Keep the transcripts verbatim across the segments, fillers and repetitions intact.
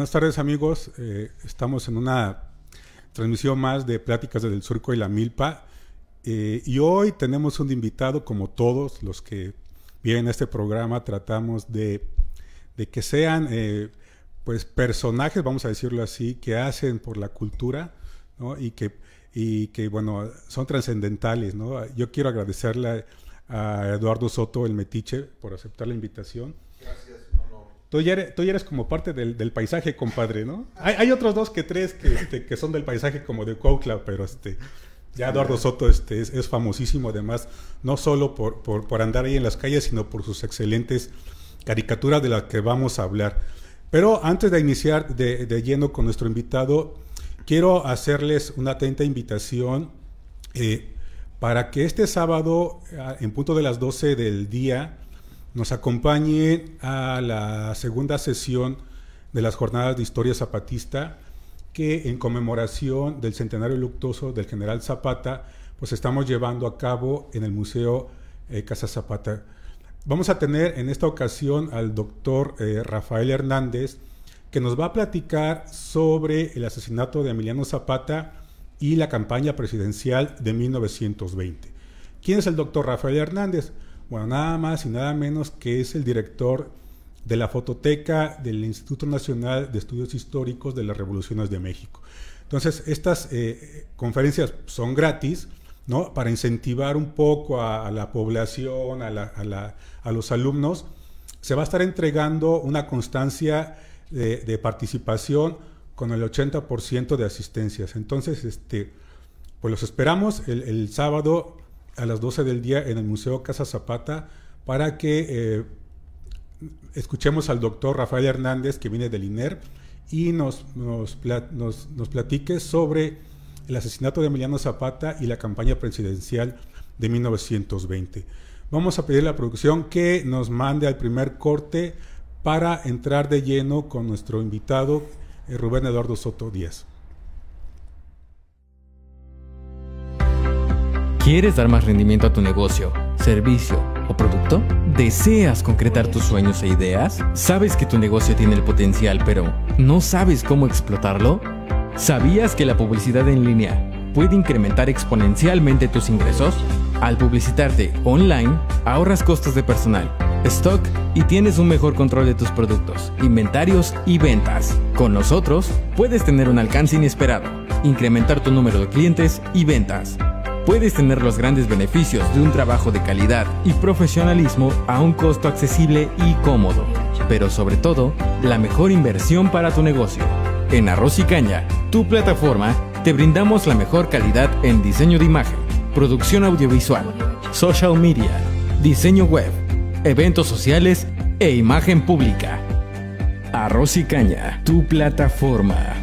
Buenas tardes, amigos. Eh, estamos en una transmisión más de Pláticas desde el Surco y la Milpa. Eh, y hoy tenemos un invitado, como todos los que vienen a este programa, tratamos de, de que sean eh, pues personajes, vamos a decirlo así, que hacen por la cultura, ¿no? Y que, y que bueno, son trascendentales, ¿no? Yo quiero agradecerle a, a Eduardo Soto, el Metiche, por aceptar la invitación. Gracias, no, no. Tú ya eres, tú ya eres como parte del, del paisaje, compadre, ¿no? Hay, hay otros dos que tres que, este, que son del paisaje como de Cuautla, pero este, ya Eduardo Soto este, es, es famosísimo, además, no solo por, por, por andar ahí en las calles, sino por sus excelentes caricaturas de las que vamos a hablar. Pero antes de iniciar de, de lleno con nuestro invitado, quiero hacerles una atenta invitación eh, para que este sábado, en punto de las doce del día, nos acompañe a la segunda sesión de las Jornadas de Historia Zapatista, que en conmemoración del centenario luctuoso del general Zapata, pues estamos llevando a cabo en el Museo eh, Casa Zapata. Vamos a tener en esta ocasión al doctor eh, Rafael Hernández, que nos va a platicar sobre el asesinato de Emiliano Zapata y la campaña presidencial de mil novecientos veinte. ¿Quién es el doctor Rafael Hernández? Bueno, nada más y nada menos que es el director de la fototeca del Instituto Nacional de Estudios Históricos de las Revoluciones de México. Entonces, estas eh, conferencias son gratis, ¿no? Para incentivar un poco a, a la población, a, la, a, la, a los alumnos. Se va a estar entregando una constancia de, de participación con el ochenta por ciento de asistencias. Entonces, este, pues los esperamos el, el sábado a las doce del día en el Museo Casa Zapata para que eh, escuchemos al doctor Rafael Hernández, que viene del I N E R, y nos, nos, nos, nos platique sobre el asesinato de Emiliano Zapata y la campaña presidencial de mil novecientos veinte. Vamos a pedir a la producción que nos mande al primer corte para entrar de lleno con nuestro invitado, eh, Rubén Eduardo Soto Díaz. ¿Quieres dar más rendimiento a tu negocio, servicio o producto? ¿Deseas concretar tus sueños e ideas? ¿Sabes que tu negocio tiene el potencial, pero no sabes cómo explotarlo? ¿Sabías que la publicidad en línea puede incrementar exponencialmente tus ingresos? Al publicitarte online, ahorras costos de personal, stock y tienes un mejor control de tus productos, inventarios y ventas. Con nosotros, puedes tener un alcance inesperado, incrementar tu número de clientes y ventas. Puedes tener los grandes beneficios de un trabajo de calidad y profesionalismo a un costo accesible y cómodo, pero sobre todo, la mejor inversión para tu negocio. En Arroz y Caña, tu plataforma, te brindamos la mejor calidad en diseño de imagen, producción audiovisual, social media, diseño web, eventos sociales e imagen pública. Arroz y Caña, tu plataforma.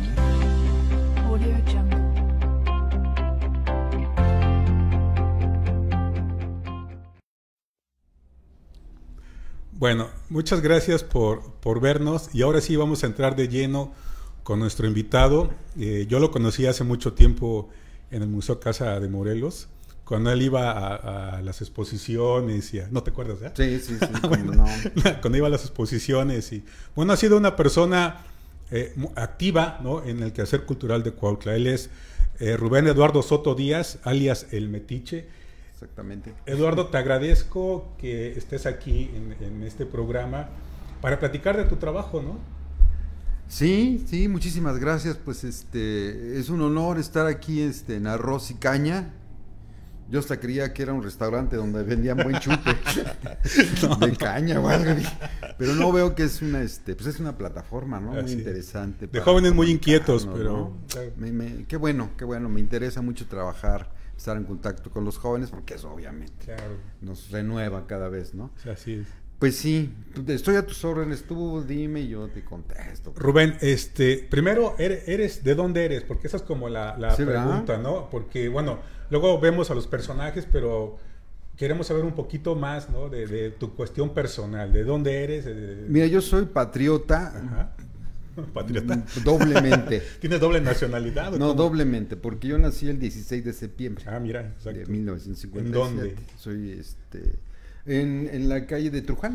Bueno, muchas gracias por, por vernos y ahora sí vamos a entrar de lleno con nuestro invitado. Eh, yo lo conocí hace mucho tiempo en el Museo Casa de Morelos, cuando él iba a, a las exposiciones y a, ¿no te acuerdas? ¿eh? Sí, sí, sí. Bueno, no. Cuando iba a las exposiciones y bueno, ha sido una persona eh, activa, ¿no? En el quehacer cultural de Cuautla. Él es eh, Rubén Eduardo Soto Díaz, alias El Metiche. Exactamente. Eduardo, te agradezco que estés aquí en, en este programa para platicar de tu trabajo, ¿no? Sí, sí, muchísimas gracias. Pues este es un honor estar aquí este, en Arroz y Caña. Yo hasta creía que era un restaurante donde vendían buen chupe no, de no. caña o algo. Pero no, veo que es una, este, pues es una plataforma, ¿no? Muy Así interesante. De jóvenes muy inquietos, pero ¿no? me, me, qué bueno, qué bueno. Me interesa mucho trabajar, estar en contacto con los jóvenes, porque eso obviamente claro. nos renueva cada vez, ¿no? Así es. Pues sí, estoy a tus órdenes, tú dime y yo te contesto. Rubén, este, primero, ¿eres, eres de dónde eres? Porque esa es como la, la ¿Sí, pregunta, verdad? ¿no? Porque, bueno, luego vemos a los personajes, pero queremos saber un poquito más, ¿no? De, de tu cuestión personal, ¿de dónde eres? De... Mira, yo soy patriota. Ajá. ¿Patriota? Doblemente. ¿Tienes doble nacionalidad? No, cómo? Doblemente, porque yo nací el dieciséis de septiembre. Ah, mira, exacto. De mil novecientos cincuenta y siete. ¿En dónde? Soy este en, en la calle de Trujano.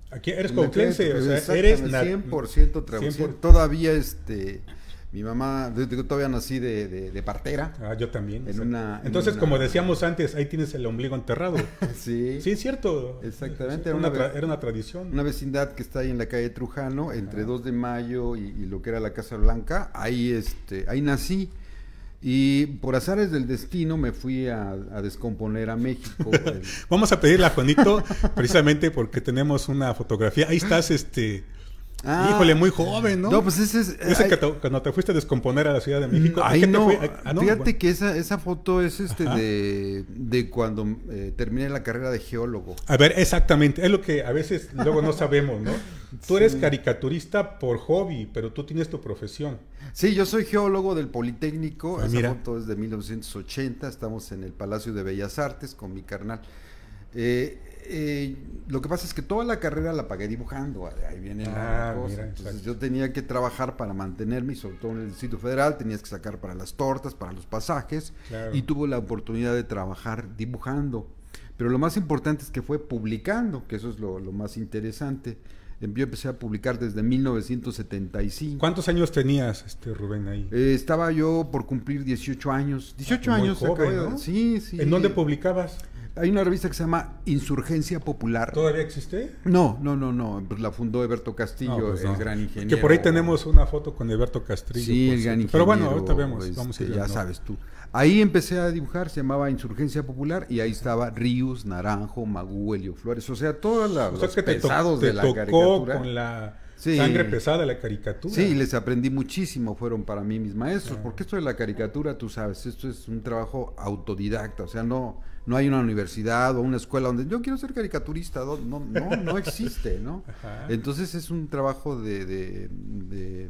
Aquí eres En la cuautlense, o sea, exactamente, eres na- cien por ciento trabuqueño. cien por- Todavía, este, mi mamá, digo, todavía nací de, de, de partera. Ah, yo también. En exacto. una- en Entonces, una- como decíamos antes, ahí tienes el ombligo enterrado. Sí. Sí, es cierto. Exactamente, Era era una, una tra- ve- era una tradición. Una vecindad que está ahí en la calle Trujano, entre dos de mayo y, y lo que era la Casa Blanca. Ahí, este, ahí nací. Y por azares del destino me fui a, a descomponer a México. El- Vamos a pedirle a Juanito, precisamente porque tenemos una fotografía. Ahí estás, este... Ah, híjole, muy joven, ¿no? No, pues ese es... Ese ay, que te- cuando te fuiste a descomponer a la Ciudad de México. ¿a Ahí qué te no, fue? Ah, no, fíjate bueno. que esa, esa foto es este Ajá. de, de cuando eh, terminé la carrera de geólogo. A ver, exactamente, es lo que a veces luego no sabemos, ¿no? Tú eres caricaturista por hobby, pero tú tienes tu profesión. Sí, yo soy geólogo del Politécnico. Ah, Esa mira. foto es de mil novecientos ochenta. Estamos en el Palacio de Bellas Artes con mi carnal. Eh, eh, lo que pasa es que toda la carrera la pagué dibujando. Ahí viene la Ah, cosa. mira, Entonces exacto. yo tenía que trabajar para mantenerme, y sobre todo en el Distrito Federal, tenías que sacar para las tortas, para los pasajes. Claro. Y tuve la oportunidad de trabajar dibujando. Pero lo más importante es que fue publicando, que eso es lo, lo más interesante. Yo empecé a publicar desde mil novecientos setenta y cinco. ¿Cuántos años tenías, este Rubén, ahí? Eh, estaba yo por cumplir dieciocho años. dieciocho Muy años. joven, acabo de- ¿no? Sí, sí. ¿En dónde publicabas? Hay una revista que se llama Insurgencia Popular. ¿Todavía existe? No, no, no, no. Pues la fundó Eberto Castillo, No, pues el no. gran ingeniero. Que por ahí tenemos una foto con Alberto Castrillo. Sí, por el gran cierto. ingeniero. Pero bueno, ahorita vemos. este, Vamos a ir ya viendo. sabes tú. Ahí empecé a dibujar, se llamaba Insurgencia Popular, y ahí estaba Ríos, Naranjo, Magú, Helio Flores. O sea, todos la, O sea, los que te, to- pesados te de la tocó caricatura. con la Sí. sangre pesada de la caricatura. Sí, les aprendí muchísimo, fueron para mí mis maestros, Ah. porque esto de la caricatura, tú sabes, esto es un trabajo autodidacta, o sea, no, no hay una universidad o una escuela donde yo quiero ser caricaturista, no, no, no, no existe, ¿no? Ajá. Entonces es un trabajo de, de, de,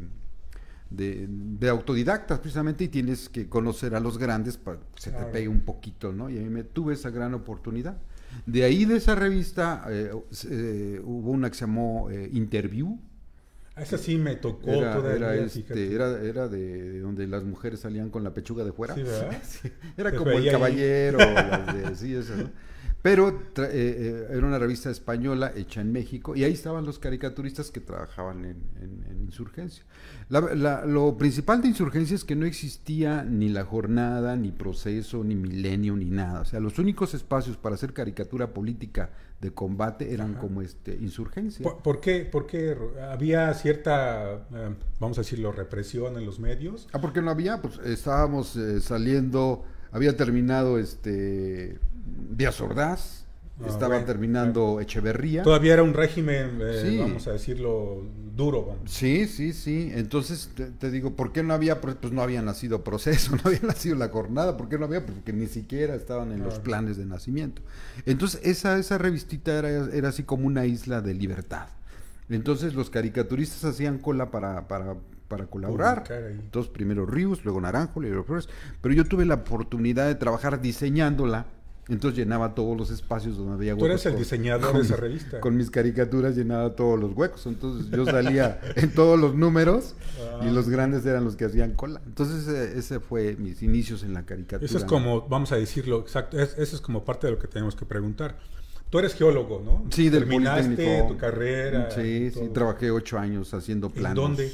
de, de autodidactas precisamente, y tienes que conocer a los grandes para que se Claro. te pegue un poquito, ¿no? Y a mí me tuve esa gran oportunidad. De ahí, de esa revista, eh, eh, hubo una que se llamó eh, Interview. A esa sí me tocó Era, todavía, era, fíjate. este, era, era de, de donde las mujeres salían con la pechuga de fuera. Sí, ¿verdad? Sí, era Te como el veía ahí. caballero, las de, sí, eso, ¿no? Pero tra- eh, eh, era una revista española hecha en México, y ahí estaban los caricaturistas que trabajaban en, en- en Insurgencia. La- la- lo principal de Insurgencia es que no existía ni la jornada, ni proceso, ni milenio, ni nada. O sea, los únicos espacios para hacer caricatura política de combate eran Ajá. como este Insurgencia. ¿Por, por qué? ¿Por qué Ru- había cierta, eh, vamos a decirlo, represión en los medios? Ah, porque no había, pues estábamos eh, saliendo, había terminado este Díaz Ordaz, Ah, estaba bueno, terminando Echeverría. Todavía era un régimen, eh, Sí. vamos a decirlo, duro. Vamos. Sí, sí, sí. Entonces te, te digo, ¿por qué no había? Pues no había nacido proceso, no había nacido la jornada. ¿Por qué no había? Porque ni siquiera estaban en los Claro. planes de nacimiento. Entonces esa, esa revistita era, era así como una isla de libertad. Entonces los caricaturistas hacían cola para, para, para colaborar. Publicar ahí. Entonces primero Ríos, luego Naranjo, luego Flores. Pero yo tuve la oportunidad de trabajar diseñándola. Entonces llenaba todos los espacios donde había Tú huecos. eres el con- diseñador con de esa mi- revista. Con mis caricaturas llenaba todos los huecos. Entonces yo salía en todos los números, y Ah. los grandes eran los que hacían cola. Entonces ese, ese fue mis inicios en la caricatura. Eso es como, vamos a decirlo, exacto, es- eso es como parte de lo que tenemos que preguntar. Tú eres geólogo, ¿no? Sí, del Terminaste Politécnico. tu carrera. Sí, sí, todo. trabajé ocho años haciendo ¿En planos. dónde?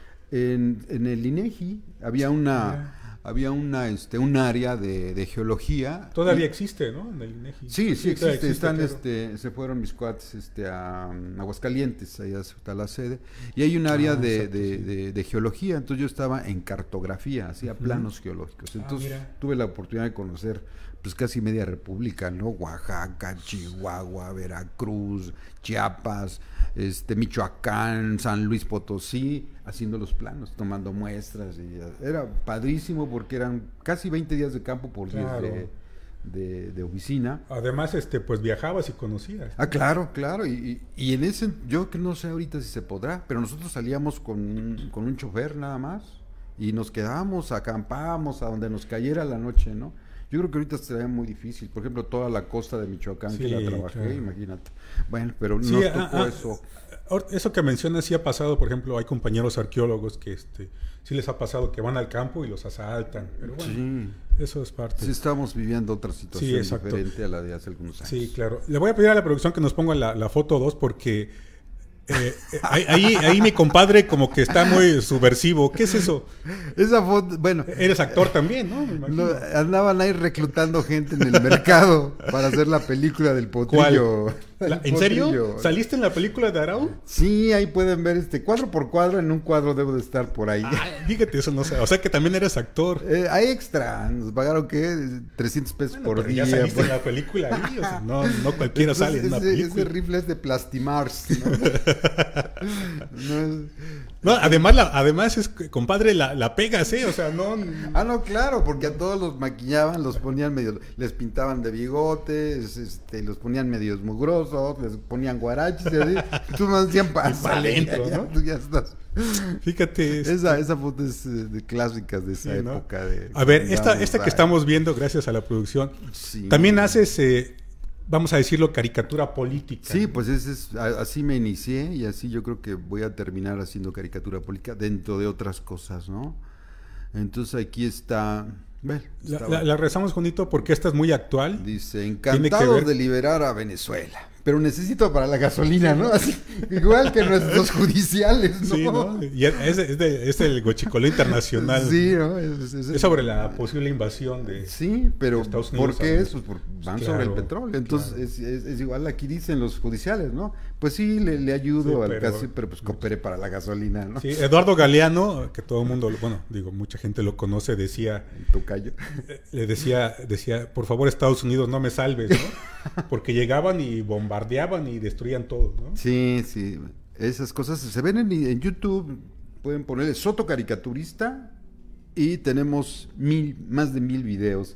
En, en el INEGI había una, había una, este, un área de, de geología. Todavía Y- existe, ¿no? En el INEGI. Sí, sí todavía existe. Están, claro. este, se fueron mis cuates, este, a um, Aguascalientes, allá está la sede, y hay un área Ah, de, exacto, de, sí. de- de geología. Entonces yo estaba en cartografía, hacía Ujú. planos geológicos. Ah, Entonces mira. tuve la oportunidad de conocer, pues, casi media república, ¿no? Oaxaca, Chihuahua, Veracruz, Chiapas, este, Michoacán, San Luis Potosí, haciendo los planos, tomando muestras. Y era padrísimo porque eran casi veinte días de campo por diez Claro. de, de, de oficina. Además, este, pues viajabas y conocías. Ah, claro, claro. Y, y, y en ese, yo que no sé ahorita si se podrá, pero nosotros salíamos con, un- con un chofer nada más, y nos quedábamos, acampábamos a donde nos cayera la noche, ¿no? Yo creo que ahorita sería muy difícil. Por ejemplo, toda la costa de Michoacán, que Sí, la trabajé, claro. imagínate. Bueno, pero Sí, nos ah, tocó ah, eso. ahor- Eso que mencionas sí ha pasado, por ejemplo, hay compañeros arqueólogos que este, sí les ha pasado que van al campo y los asaltan. Pero bueno, Sí, eso es parte. sí estamos viviendo otra situación Sí, exacto. diferente a la de hace algunos años. Sí, claro. Le voy a pedir a la producción que nos ponga la, la foto dos porque Eh, eh, ahí, ahí mi compadre como que está muy subversivo. ¿Qué es eso? Esa foto, bueno. Eres actor también, ¿no? Me imagino. No, andaban ahí reclutando gente en el mercado para hacer la película del potrillo. ¿La, ¿En serio? ¿Saliste en la película de Arau? Sí, ahí pueden ver este cuadro por cuadro. En un cuadro debo de estar por ahí. Ah, fíjate, eso no sé. O sea que también eres actor. Eh, hay extra. Nos pagaron, ¿qué? trescientos pesos bueno, por día. Ya saliste en la película ahí. O sea, no, no cualquiera Entonces, sale en una ese, película. ese rifle es de Plastimars, ¿no? No es... No, además, la, además es, compadre, la, la pegas, ¿eh? O sea, no... Ah, no, claro, porque a todos los maquillaban, los ponían medio, les pintaban de bigotes, este, los ponían medios mugrosos, les ponían guaraches y así. Tú me decían pasa adentro, ¿no? Tú ya estás. Fíjate. Este... Esa, esa foto es de clásicas de esa sí, ¿no? época. De, a ver, esta, esta que estamos viendo, gracias a la producción, sí. También haces... Eh, vamos a decirlo, caricatura política. Sí, pues ese es, así me inicié y así yo creo que voy a terminar haciendo caricatura política dentro de otras cosas, ¿no? Entonces aquí está... Bueno, la, la, la rezamos bonito porque esta es muy actual. Dice, encantados de liberar a Venezuela, pero necesito para la gasolina, ¿no? Así, igual que nuestros judiciales, ¿no? Sí, ¿no? Y es, es, de, es el Gochicoló Internacional. Sí, ¿no? Es, es, es sobre la posible invasión de Sí, pero de Estados Unidos. ¿por qué eso? Pues van claro, sobre el petróleo. Entonces claro. es, es, es igual, aquí dicen los judiciales, ¿no? Pues sí, le, le ayudo sí, al pero, casi, pero pues coopere para la gasolina, ¿no? Sí, Eduardo Galeano, que todo el mundo, bueno, digo, mucha gente lo conoce, decía... Tocayo. Le decía, decía, por favor, Estados Unidos, no me salves, ¿no? Porque llegaban y bombardeaban y destruían todo, ¿no? Sí, sí. Esas cosas se ven en, en YouTube. Pueden ponerle Soto Caricaturista y tenemos mil, más de mil videos.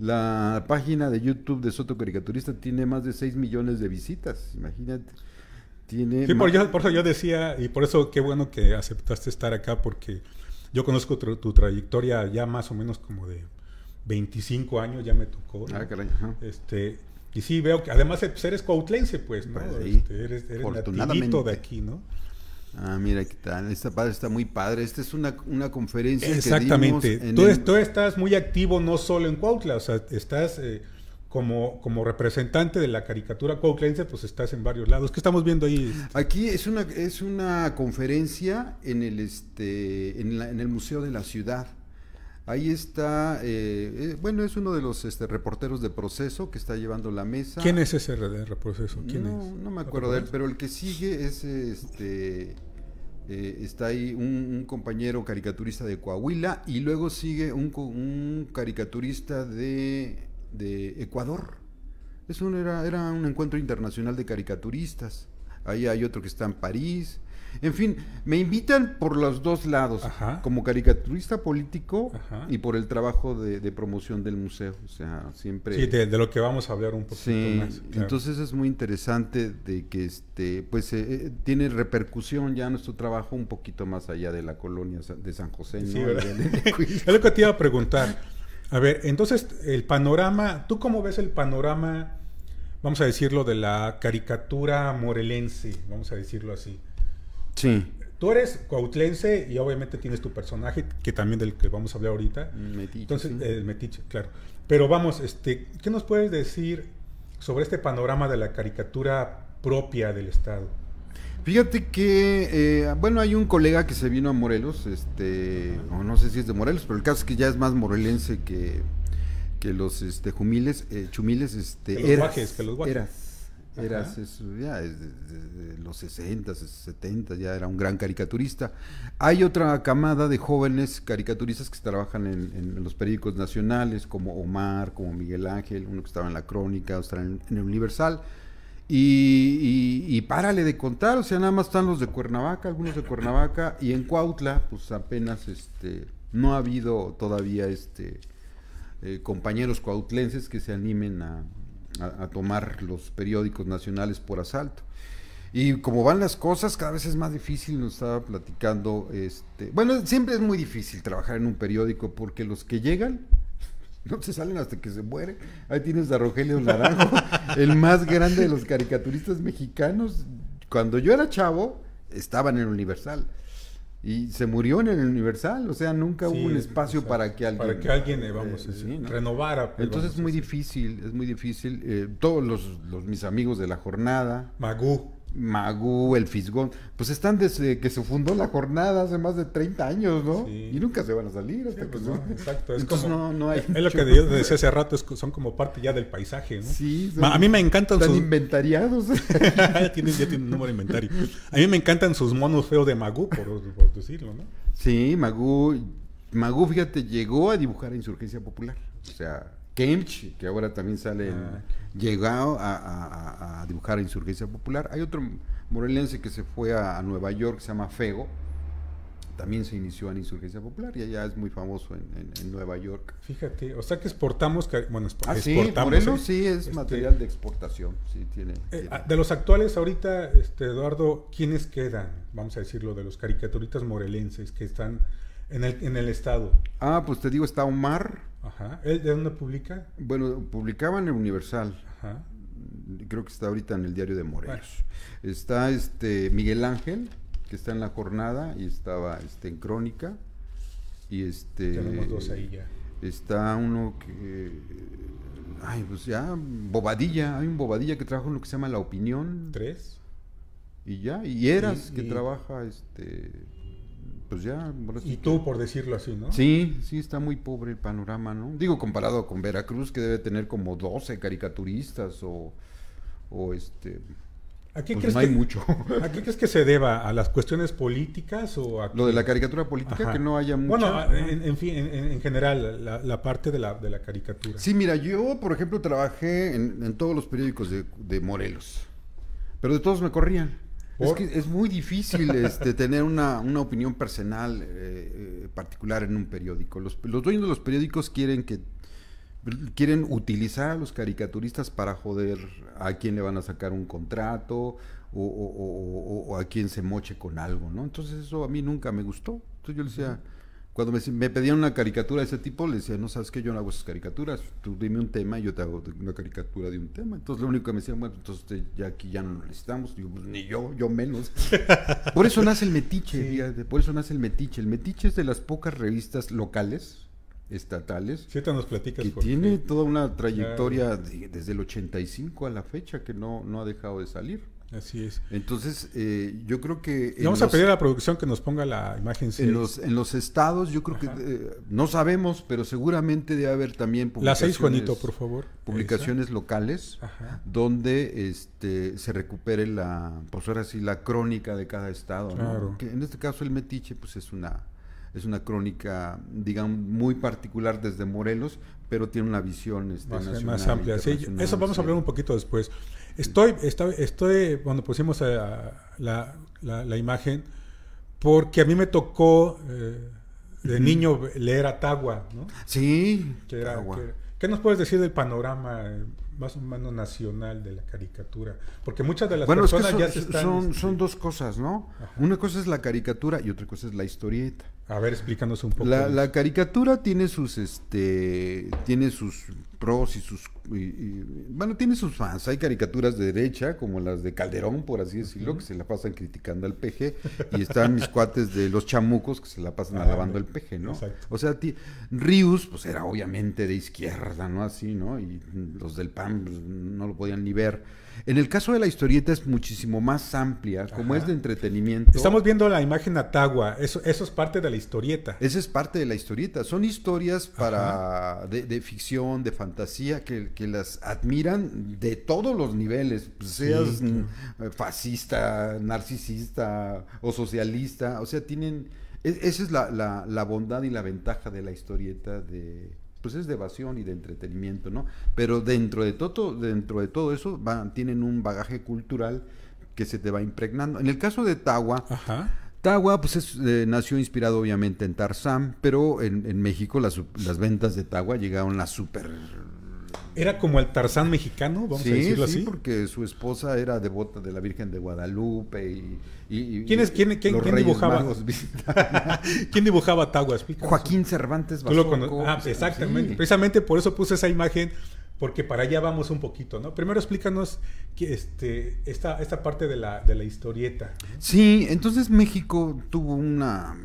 La página de YouTube de Soto Caricaturista tiene más de seis millones de visitas, imagínate. Tiene sí, por, yo, por eso yo decía, y por eso qué bueno que aceptaste estar acá, porque yo conozco tu, tu trayectoria ya más o menos como de veinticinco años, ya me tocó, ¿no? Ah, caray, ajá. Este, y sí veo que además pues, eres cuautlense, pues, ¿no? Pues sí, este, eres eres nativito de aquí, ¿no? Ah, mira qué tal, esta padre está muy padre. Esta es una, una conferencia exactamente. que dimos en tú, el... tú estás muy activo no solo en Cuautla, o sea, estás eh, como, como representante de la caricatura cuautlense, pues estás en varios lados. ¿Qué estamos viendo ahí? Aquí es una, es una conferencia en el, este, en, la, en el Museo de la Ciudad. Ahí está, eh, eh, bueno, es uno de los este, reporteros de Proceso que está llevando la mesa. ¿Quién es ese de Proceso? ¿Quién no, es? no me acuerdo de él, pero el que sigue es, este, eh, está ahí un, un compañero caricaturista de Coahuila y luego sigue un, un caricaturista de, de Ecuador. Es un, era, era un encuentro internacional de caricaturistas. Ahí hay otro que está en París. En fin, me invitan por los dos lados, ajá, como caricaturista político, ajá, y por el trabajo de, de promoción del museo. O sea, siempre... Sí, de, de lo que vamos a hablar un poquito sí, más. Claro. Entonces es muy interesante de que este, pues eh, tiene repercusión ya nuestro trabajo un poquito más allá de la colonia de San José, ¿no? Sí, es lo que te iba a preguntar. A ver, entonces el panorama, ¿tú cómo ves el panorama, vamos a decirlo, de la caricatura morelense, vamos a decirlo así? Sí. Tú eres cuautlense y obviamente tienes tu personaje, que también del que vamos a hablar ahorita. Metiche, Entonces, sí. el Metiche, claro. Pero vamos, este, ¿qué nos puedes decir sobre este panorama de la caricatura propia del Estado? Fíjate que, eh, bueno, hay un colega que se vino a Morelos, este, o no sé si es de Morelos, pero el caso es que ya es más morelense que, que los este, jumiles, eh, chumiles, este, que los eras, guajes, que los guajes. eras. Eras, es, ya es de, de, de los sesenta, setenta, ya era un gran caricaturista. Hay otra camada de jóvenes caricaturistas que trabajan en, en los periódicos nacionales, como Omar, como Miguel Ángel, uno que estaba en La Crónica, otro en, en el Universal. Y, y, y párale de contar, o sea, nada más están los de Cuernavaca, algunos de Cuernavaca, y en Cuautla, pues apenas este, no ha habido todavía este eh, compañeros cuautlenses que se animen a A, a tomar los periódicos nacionales por asalto. Y como van las cosas, cada vez es más difícil, nos estaba platicando, este, bueno, siempre es muy difícil trabajar en un periódico porque los que llegan no se salen hasta que se mueren. Ahí tienes a Rogelio Naranjo, el más grande de los caricaturistas mexicanos. Cuando yo era chavo, estaba en el Universal. Y se murió en el Universal, o sea, nunca sí, hubo un espacio, o sea, para que alguien... Para que alguien, eh, vamos, eh, sí, ¿no? renovara. Pues, entonces vamos, es muy así. difícil, es muy difícil. Eh, todos los, los mis amigos de la jornada... Magú. Magú, el Fisgón, pues están desde que se fundó la jornada hace más de treinta años, ¿no? Sí. Y nunca se van a salir hasta Sí, que pues no. no, exacto. Es Entonces como, no, no hay es lo mucho. que yo decía hace rato, es, son como parte ya del paisaje, ¿no? Sí, son- Ma- a mí me encantan están sus... inventariados. ya, tienen, ya tienen un número de inventario. A mí me encantan sus monos feos de Magú, por, por decirlo, ¿no? Sí, Magú, Magú, fíjate, llegó a dibujar a Insurgencia Popular. O sea, Kemch, que ahora también sale, en- Ah. llegó a, a- a- a dibujar a Insurgencia Popular. Hay otro morelense que se fue a, a Nueva York, se llama Fego. También se inició en Insurgencia Popular y allá es muy famoso en, en- en Nueva York. Fíjate, o sea que exportamos, cari- bueno, expo- Ah, sí, exportamos. Morelos ¿eh? sí es Este, material de exportación. Sí, tiene. eh, tiene. ah, de los actuales ahorita, este, Eduardo, ¿quiénes quedan? Vamos a decirlo, de los caricaturistas morelenses que están en el, en el estado. Ah, pues te digo, está Omar. Ajá. ¿Él de dónde publica? Bueno, publicaba en el Universal. Ajá. Creo que está ahorita en el diario de Morelos. Está este Miguel Ángel, que está en La Jornada y estaba este en Crónica. Y este Tenemos dos ahí ya. está uno que ay, pues ya Bobadilla, hay un Bobadilla que trabaja en lo que se llama La Opinión ¿Tres? y ya, y Eras Y- que y- trabaja este pues ya, ahora sí Y que- tú, por decirlo así, ¿no? Sí, sí, está muy pobre el panorama, ¿no? Digo, comparado con Veracruz, que debe tener como doce caricaturistas o, o este... ¿A qué, Pues crees no hay que, mucho. ¿A qué crees que se deba? ¿A las cuestiones políticas o a Lo de qué? la caricatura política, Ajá. que no haya mucha... Bueno, Ajá. en, en fin, en, en general, la, la parte de la, de la caricatura. Sí, mira, yo, por ejemplo, trabajé en, en todos los periódicos de, de Morelos, pero de todos me corrían. Es ¿Por? que es muy difícil este, tener una, una opinión personal eh, eh, particular en un periódico. Los, los dueños de los periódicos quieren que quieren utilizar a los caricaturistas para joder a quién le van a sacar un contrato o, o- o- o- o a quién se moche con algo, ¿no? Entonces eso a mí nunca me gustó. Entonces yo le decía, cuando me, me pedían una caricatura de ese tipo, le decía, no, sabes que yo no hago esas caricaturas, tú dime un tema y yo te hago una caricatura de un tema. Entonces lo único que me decían, bueno, entonces ya aquí ya no lo necesitamos. Digo, pues ni yo, yo menos. Por eso nace el Metiche, Sí. fíjate, por eso nace el Metiche. El Metiche es de las pocas revistas locales, estatales, Si ahorita nos platicas. que por tiene qué. toda una trayectoria de- desde el ochenta y cinco a la fecha que no, no ha dejado de salir. Así es. Entonces, eh, yo creo que... Y en vamos a los- pedir a la producción que nos ponga la imagen. en seis. los, en los estados, yo creo Ajá. que eh, no sabemos, pero seguramente debe haber también La seis, publicaciones, Juanito, por favor. publicaciones locales Esa. Ajá. donde este se recupere la, pues ahora sí, la crónica de cada estado, ¿no? Claro. Que en este caso el Metiche, pues es una es una crónica, digamos, muy particular desde Morelos, pero tiene una visión este, Más, nacional, más amplia. Sí, internacional, eso vamos sí. a hablar un poquito después. Estoy, estoy, estoy cuando pusimos eh, la, la, la imagen, porque a mí me tocó eh, de niño leer a Tagua, ¿no? Sí, Que era- agua. que- ¿Qué nos puedes decir del panorama eh, más o menos nacional de la caricatura? Porque muchas de las Bueno, es que personas son, ya se están... son, este, son dos cosas, ¿no? Ajá. Una cosa es la caricatura y otra cosa es la historieta. A ver, explícanos un poco. La, de la eso. caricatura tiene sus este tiene sus pros y sus y- y- bueno, tiene sus fans. Hay caricaturas de derecha como las de Calderón, por así decirlo, que se la pasan criticando al P G, y están mis cuates de los chamucos que se la pasan Ah, alabando al P G, ¿no? exacto. O sea, ti- Rius pues era obviamente de izquierda, ¿no? Así, ¿no? Y los del P A N pues, no lo podían ni ver. En el caso de la historieta es muchísimo más amplia, como Ajá. es de entretenimiento. Estamos viendo la imagen a Tagua. Eso, eso es parte de la historieta. Esa es parte de la historieta. Son historias para de, de ficción, de fantasía, que, que las admiran de todos los niveles, pues, seas Sí, claro. mm, fascista, narcisista o socialista. O sea, tienen... e- Esa es la, la, la bondad y la ventaja de la historieta de... Pues es de evasión y de entretenimiento, ¿no? Pero dentro de todo, dentro de todo eso van, tienen un bagaje cultural que se te va impregnando. En el caso de Tagua, Ajá. Tagua pues es, eh, nació inspirado obviamente en Tarzán, pero en, en México las, las ventas de Tagua llegaron a super... Era como el Tarzán mexicano, vamos sí, a decirlo sí, así. porque su esposa era devota de la Virgen de Guadalupe y... y- y- ¿Quién es- quién- quién- los quién Reyes dibujaba? Magos visitan- ¿Quién dibujaba a Tagua? Explícanos. Joaquín Cervantes Tú lo Basoco. cono- Ah, exactamente. Sí. Precisamente por eso puse esa imagen, porque para allá vamos un poquito, ¿no? Primero explícanos que este, esta, esta parte de la, de la historieta. Sí, entonces México tuvo una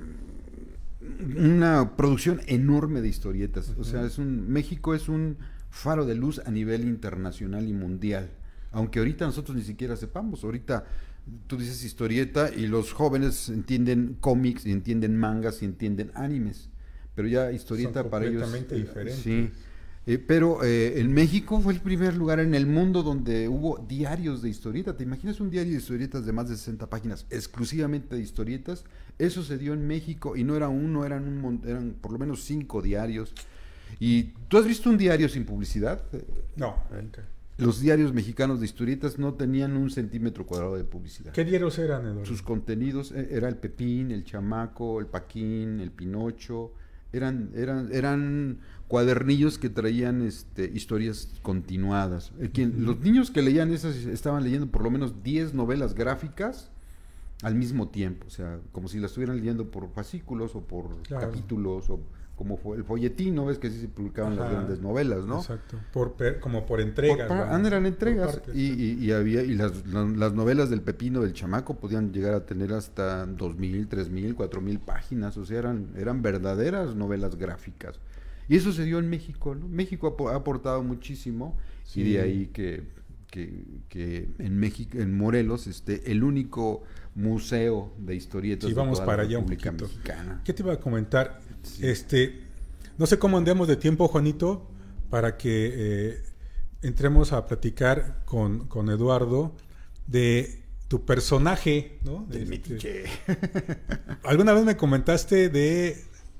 una producción enorme de historietas. O sea, es un México es un faro de luz a nivel internacional y mundial. Aunque ahorita nosotros ni siquiera sepamos. Ahorita tú dices historieta y los jóvenes entienden cómics y entienden mangas y entienden animes, pero ya historieta Son para ellos completamente diferentes. Sí. Eh, pero eh, en México fue el primer lugar en el mundo donde hubo diarios de historieta. ¿Te imaginas un diario de historietas de más de sesenta páginas, exclusivamente de historietas? Eso se dio en México y no era uno, eran, un, mon- eran por lo menos cinco diarios. ¿Y tú has visto un diario sin publicidad? No, nunca. Los diarios mexicanos de historietas no tenían un centímetro cuadrado de publicidad. ¿Qué diarios eran, Eduardo? Sus contenidos eh, era el Pepín, el Chamaco, el Paquín, el Pinocho. Eran, eran, eran cuadernillos que traían este, historias continuadas. Eh, quien, los niños que leían esas estaban leyendo por lo menos diez novelas gráficas al mismo tiempo, o sea, como si las estuvieran leyendo por fascículos o por Claro. capítulos, o como fue el folletín, ¿no? Ves que así se publicaban Ajá. las grandes novelas, ¿no? Exacto. Por, per- como por entregas. Por, ¿no? ah, eran Por entregas partes, y, sí. y, y había y las, la- las novelas del Pepino, del Chamaco podían llegar a tener hasta dos mil, tres mil, cuatro mil páginas, o sea, eran, eran verdaderas novelas gráficas. Y eso se dio en México, ¿no? México ha, apo- ha aportado muchísimo Sí. y de ahí que, que, que en México, en Morelos, este, el único museo de historietas Sí, de vamos toda para la allá un República poquito. Mexicana. ¿Qué te iba a comentar? Sí. Este, no sé cómo andemos de tiempo, Juanito, para que eh, entremos a platicar con, con Eduardo de tu personaje, ¿no? Del Este, metiche. Alguna vez me comentaste de,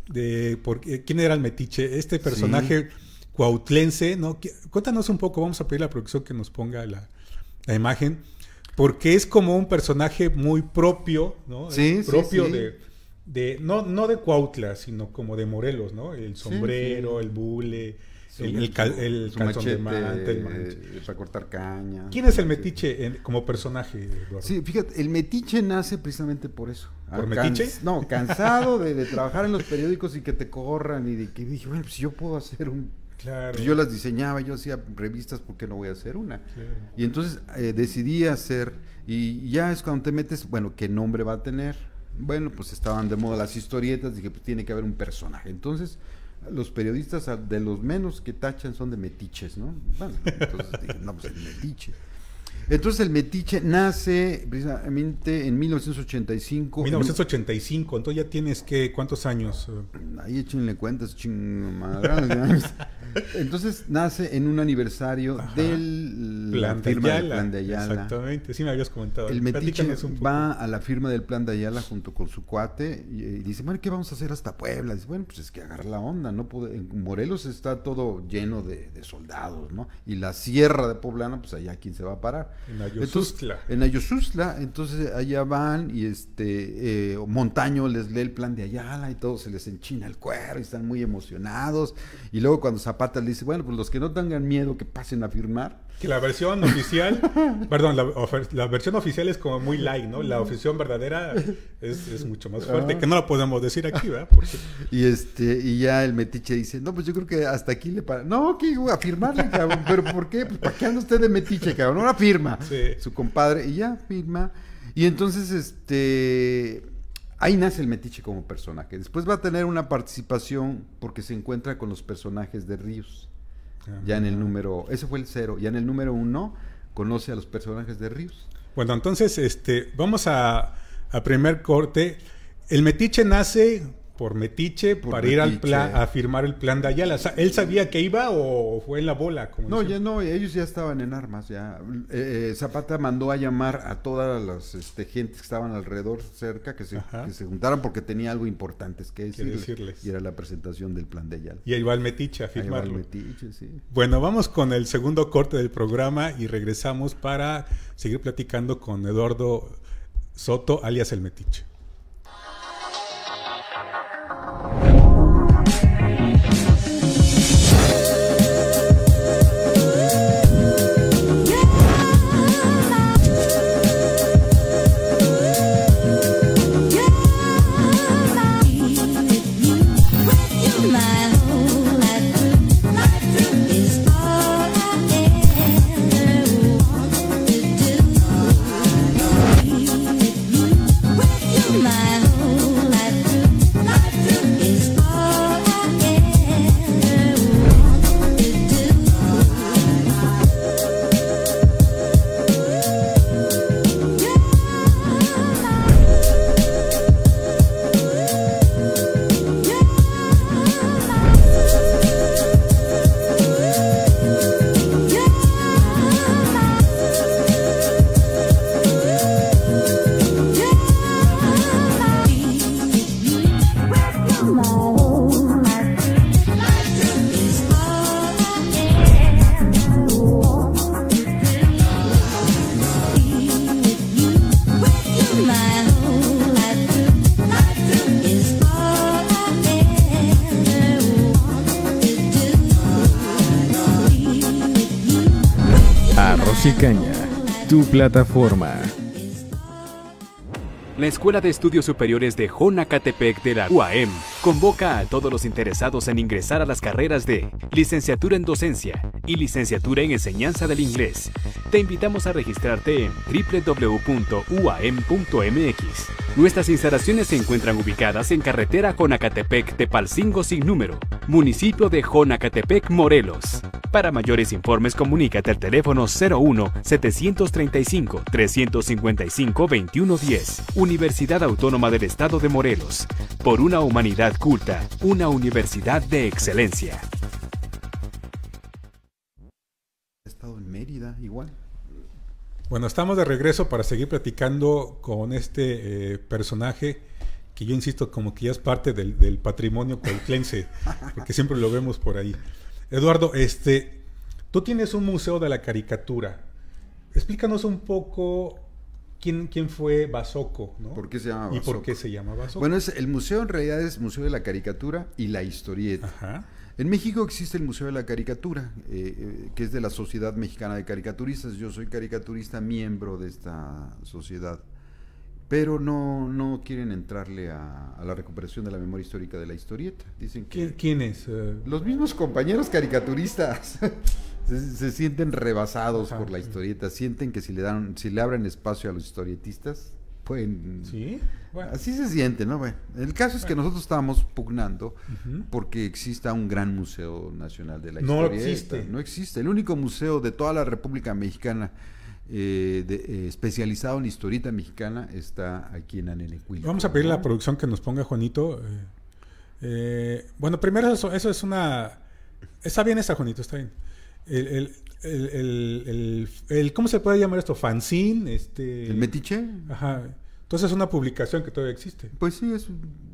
de por qué- quién era el metiche, este personaje cuautlense, ¿no? Qui- Cuéntanos un poco, vamos a pedir a la producción que nos ponga la, la imagen, porque es como un personaje muy propio, ¿no? Sí, Es sí, propio sí. de, de no, no de Cuautla, sino como de Morelos, ¿no? El Sí, sombrero, sí. el bule, Su- el, el cal- el su calzón de machete, manta, el manche. eh, para cortar caña. ¿Quién es el Sí. metiche en- como personaje, Eduardo? Sí, fíjate, el metiche nace precisamente por eso. ¿Por Ah, metiche? cans- No, cansado de, de trabajar en los periódicos y que te corran y de que dije, bueno, pues yo puedo hacer un... Claro. Pues yo las diseñaba, yo hacía revistas, ¿por qué no voy a hacer una? Claro. Y entonces eh, decidí hacer, y ya es cuando te metes, bueno, ¿qué nombre va a tener? Bueno, pues estaban de moda las historietas, dije, pues tiene que haber un personaje. Entonces, los periodistas a- de los menos que tachan son de metiches, ¿no? Bueno, entonces dije, no, pues el metiche. Entonces el metiche nace precisamente en mil novecientos ochenta y cinco. mil novecientos ochenta y cinco, entonces ya tienes que, ¿cuántos años? Ahí échenle cuentas, chingamadras. Entonces nace en un aniversario Ajá. del Plan la de firma del Ayala. Plan de Ayala. Exactamente, sí me habías comentado. El metiche Platícanos un poco. va a la firma del Plan de Ayala junto con su cuate y, y dice, bueno, ¿qué vamos a hacer hasta Puebla? Dice, bueno, pues es que agarrar la onda, ¿no? Puede- en Morelos está todo lleno de, de soldados, ¿no? Y la sierra de Poblana, pues allá, ¿quién se va a parar? En Entonces, Ayosustla. en Ayosustla, entonces allá van y este eh, Montaño les lee el Plan de Ayala y todo se les enchina el cuero y están muy emocionados. Y luego cuando Zapata le dice, bueno, pues los que no tengan miedo que pasen a firmar. Que la versión oficial, perdón, la, ofer- la versión oficial es como muy light, ¿no? La versión verdadera es, es mucho más fuerte, Ah. que no la podemos decir aquí, ¿verdad? Porque Y este, y ya el metiche dice, no, pues yo creo que hasta aquí le para. No, que a firmarle, cabrón. ¿Pero por qué? Pues ¿para qué anda usted de metiche, cabrón? Una firma. Sí. Su compadre, y ya firma. Y entonces, este, ahí nace el metiche como personaje. Después va a tener una participación porque se encuentra con los personajes de Ríos. Ya en el número, ese fue el cero. Ya en el número uno conoce a los personajes de Ríos. Bueno, entonces, este, vamos a, a primer corte. El metiche nace por metiche Por para ir al metiche. plan, a firmar el plan de Ayala. Sa- ¿Él sabía que iba o fue en la bola? Como No, dicen? ya no, ellos ya estaban en armas, ya. Eh, eh, Zapata mandó a llamar a todas las este, gentes que estaban alrededor, cerca, que se, Ajá. que se juntaran porque tenía algo importante que decirles, decirles. y era la presentación del plan de Ayala. Y ahí va el metiche a Ahí va el firmarlo. metiche, sí. Bueno, vamos con el segundo corte del programa y regresamos para seguir platicando con Eduardo Soto, alias El Metiche. With you Arroz y Caña, tu plataforma. La Escuela de Estudios Superiores de Jonacatepec de la U A M convoca a todos los interesados en ingresar a las carreras de Licenciatura en Docencia y Licenciatura en Enseñanza del Inglés. Te invitamos a registrarte en doble u doble u doble u punto u a m punto m x. Nuestras instalaciones se encuentran ubicadas en carretera Jonacatepec-Tepalcingo sin número, municipio de Jonacatepec, Morelos. Para mayores informes, comunícate al teléfono cero uno, setecientos treinta y cinco, trescientos cincuenta y cinco, veintiuno diez. Universidad Autónoma del Estado de Morelos. Por una humanidad culta, una universidad de excelencia. He estado en Mérida, igual. Bueno, estamos de regreso para seguir platicando con este eh, personaje que yo insisto como que ya es parte del, del patrimonio cuautlense, porque siempre lo vemos por ahí. Eduardo, este, tú tienes un museo de la caricatura. Explícanos un poco quién, quién fue Basoco, ¿no? ¿Por qué se llama ¿Y Basoco? por qué se llama Basoco? Bueno, es, el museo en realidad es Museo de la Caricatura y la Historieta. Ajá. En México existe el Museo de la Caricatura, eh, eh, que es de la Sociedad Mexicana de Caricaturistas. Yo soy caricaturista, miembro de esta sociedad. Pero no, no quieren entrarle a, a la recuperación de la memoria histórica de la historieta. Dicen que... ¿Quién, quién es? Uh... Los mismos compañeros caricaturistas se, se sienten rebasados Ajá. por la historieta. Sienten que si le dan, si le abren espacio a los historietistas, pueden... ¿Sí? Bueno. Así se siente, ¿no? Bueno, el caso es que bueno. nosotros estábamos pugnando Uh-huh. porque exista un gran museo nacional de la No historieta. existe. No existe. El único museo de toda la República Mexicana Eh, de, eh, especializado en historieta mexicana está aquí en Anenecuilco. Vamos a pedir a ¿no? la producción que nos ponga Juanito. Eh, eh, bueno, primero eso, eso es una... Está bien esta, Juanito, está bien. El, el, el, el, el, el- ¿Cómo se puede llamar esto? ¿Fanzine? Este... ¿El metiche? Ajá. Entonces es una publicación que todavía existe. Pues sí, es...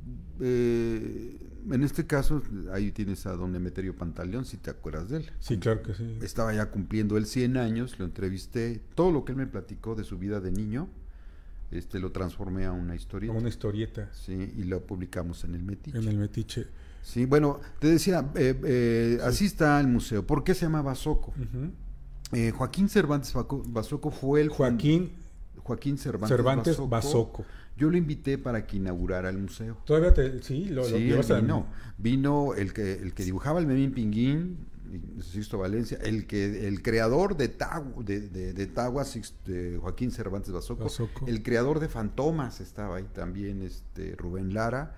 Eh, en este caso, ahí tienes a don Emeterio Pantaleón, si te acuerdas de él. Sí, claro que sí. Estaba ya cumpliendo él cien años, lo entrevisté, todo lo que él me platicó de su vida de niño, este lo transformé a una historieta. Una historieta Sí, y lo publicamos en el Metiche. en el Metiche. Sí, bueno, te decía, eh, eh, Sí. así está el museo. ¿Por qué se llama Basoco? Ujú. Eh, Joaquín Cervantes Baco- Basoco fue el... Joaquín Joaquín Cervantes, Cervantes Basoco. Basoco. Yo lo invité para que inaugurara el museo. Todavía te... Sí, lo, lo Sí, él llevas a- vino. Vino el que, el que dibujaba el Memín Pinguín, Sixto Valencia, el que el creador de Tagu, de, de, de Tagua, Sixto- de Joaquín Cervantes Basoco, Basoco. el creador de Fantomas estaba ahí también, este Rubén Lara,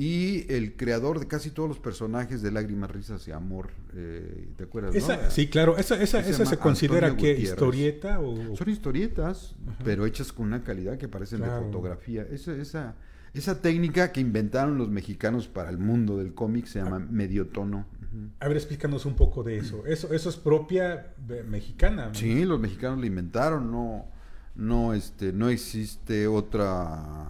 y el creador de casi todos los personajes de Lágrimas, Risas y Amor, eh, ¿te acuerdas? Esa, no? sí, claro. ¿Esa, esa, Se esa llama se considera Antonio que Gutiérrez. historieta o...? Son historietas, Ajá. pero hechas con una calidad que parecen Claro. de fotografía. Esa, esa, esa técnica que inventaron los mexicanos para el mundo del cómic se llama mediotono. Ujú. A ver, explícanos un poco de eso. Eso, eso es propia eh, mexicana, ¿no? Sí, los mexicanos lo inventaron, no, no, este, no existe otra,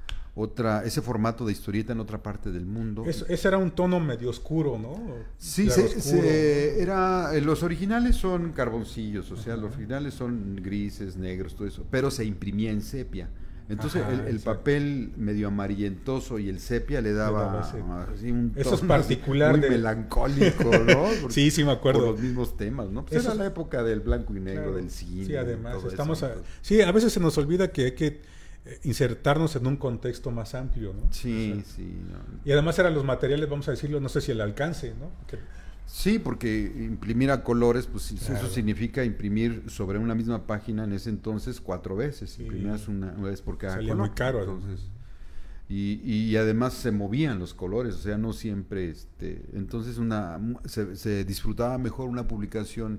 otra, ese formato de historieta en otra parte del mundo. Eso- ese era un tono medio oscuro, ¿no? Sí, Claro, se, oscuro, se- ¿no? era, eh, los originales son carboncillos, o sea, los originales son grises, negros, todo eso, pero se imprimía en sepia. Entonces Ajá, el, el exacto. papel medio amarillentoso y el sepia le daba, daba ese- así un Eso es tono así particular muy de- melancólico, ¿no? Porque- Sí, sí me acuerdo. Por los mismos temas, ¿no? Pues Eso era es- la época del blanco y negro, Claro. del cine. Sí, además, todo estamos eso, a- entonces- sí, a veces se nos olvida que hay que eh, insertarnos en un contexto más amplio, ¿no? Sí, O sea, sí. no. y además eran los materiales, vamos a decirlo, no sé si el alcance, ¿no? Que- Sí, porque imprimir a colores, pues sí, Claro. eso significa imprimir sobre una misma página en ese entonces cuatro veces. Sí. Imprimías una, una vez por cada Salía color. muy caro, Entonces, y, y además se movían los colores, o sea, no siempre, este, entonces una se, se disfrutaba mejor una publicación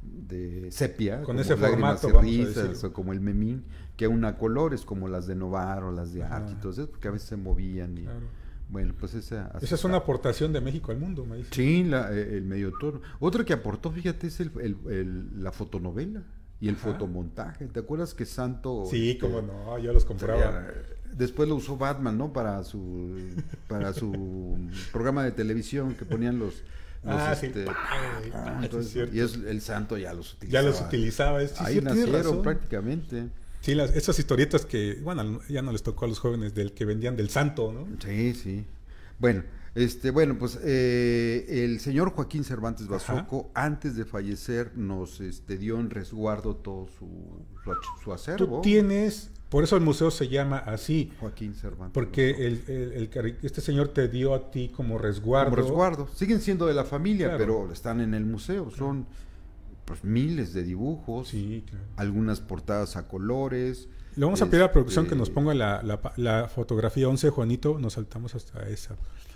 de sepia, Con como ese Lágrimas formato, y vamos a Risas, decirlo. o como el Memín, que una colores como las de Novar o las de Ajá. Art, entonces, porque a veces se movían y Claro. bueno, pues esa así Esa es está. una aportación de México al mundo, me dice. Sí, la, eh, el medio tono. Otra que aportó, fíjate, es el, el- el- la fotonovela y el Ajá. fotomontaje. ¿Te acuerdas que Santo... Sí, este, cómo no, yo los compraba. Después lo usó Batman, ¿no? Para su para su programa de televisión que ponían los... los, Ah, sí. este, Ay, ah, sí, es entonces, cierto. y es, el Santo ya los Ya utilizaba. los utilizaba. Sí, Ahí sí, tienes nacieron razón. prácticamente. Sí, las, esas historietas que, bueno, ya no les tocó a los jóvenes del que vendían del santo, ¿no? Sí, sí. Bueno, Este, bueno, pues eh, el señor Joaquín Cervantes Basoco, Ajá. antes de fallecer, nos este, dio en resguardo todo su, su, su acervo. Tú tienes, por eso el museo se llama así. Joaquín Cervantes Porque el, el, el, este señor te dio a ti como resguardo. Como resguardo. Siguen siendo de la familia, claro. pero están en el museo. Claro. Son pues miles de dibujos, sí, claro. algunas portadas a colores. Le vamos a pedir a la producción que nos ponga la, la, la fotografía once, Juanito, nos saltamos hasta esa.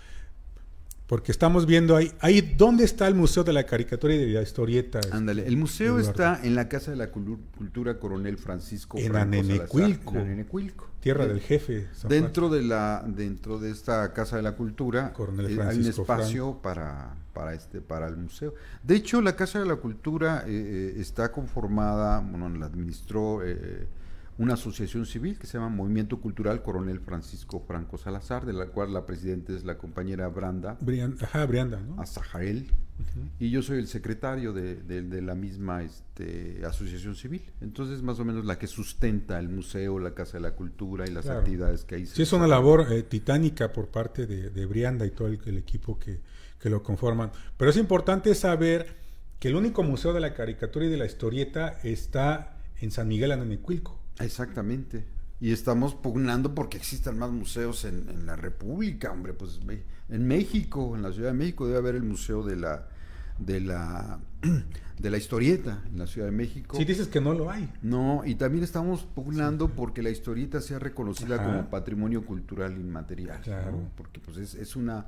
Porque estamos viendo ahí, ahí ¿dónde está el Museo de la Caricatura y de la Historieta? Ándale, el museo Eduardo. está en la Casa de la Cultura Coronel Francisco en Franco Anenecuilco, Salazar, en Anenecuilco, tierra del jefe. Dentro de la, dentro de esta Casa de la Cultura Coronel eh, hay un espacio Franco. para, para este, para el museo. De hecho, la Casa de la Cultura eh, está conformada, bueno, la administró eh, una asociación civil que se llama Movimiento Cultural Coronel Francisco Franco Salazar, de la cual la presidenta es la compañera Branda Brian, ajá, Brianda, ¿no? Azajarel, uh-huh. y yo soy el secretario de, de, de la misma este, asociación civil. Entonces, más o menos la que sustenta el museo, la Casa de la Cultura y las claro. actividades que ahí se Sí, es una labor eh, titánica por parte de, de Brianda y todo el, el equipo que, que lo conforman. Pero es importante saber que el único museo de la caricatura y de la historieta está en San Miguel Anenecuilco. Exactamente. Y estamos pugnando porque existan más museos en, en la República, hombre. Pues en México, en la Ciudad de México, debe haber el museo de la de la de la historieta en la Ciudad de México. Sí, dices que no lo hay. No, y también estamos pugnando sí. porque la historieta sea reconocida Ajá. como patrimonio cultural inmaterial. Claro. ¿no? Porque pues es, es una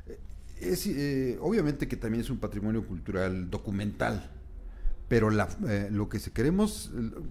es eh, obviamente que también es un patrimonio cultural documental. Pero la, eh, lo que se queremos,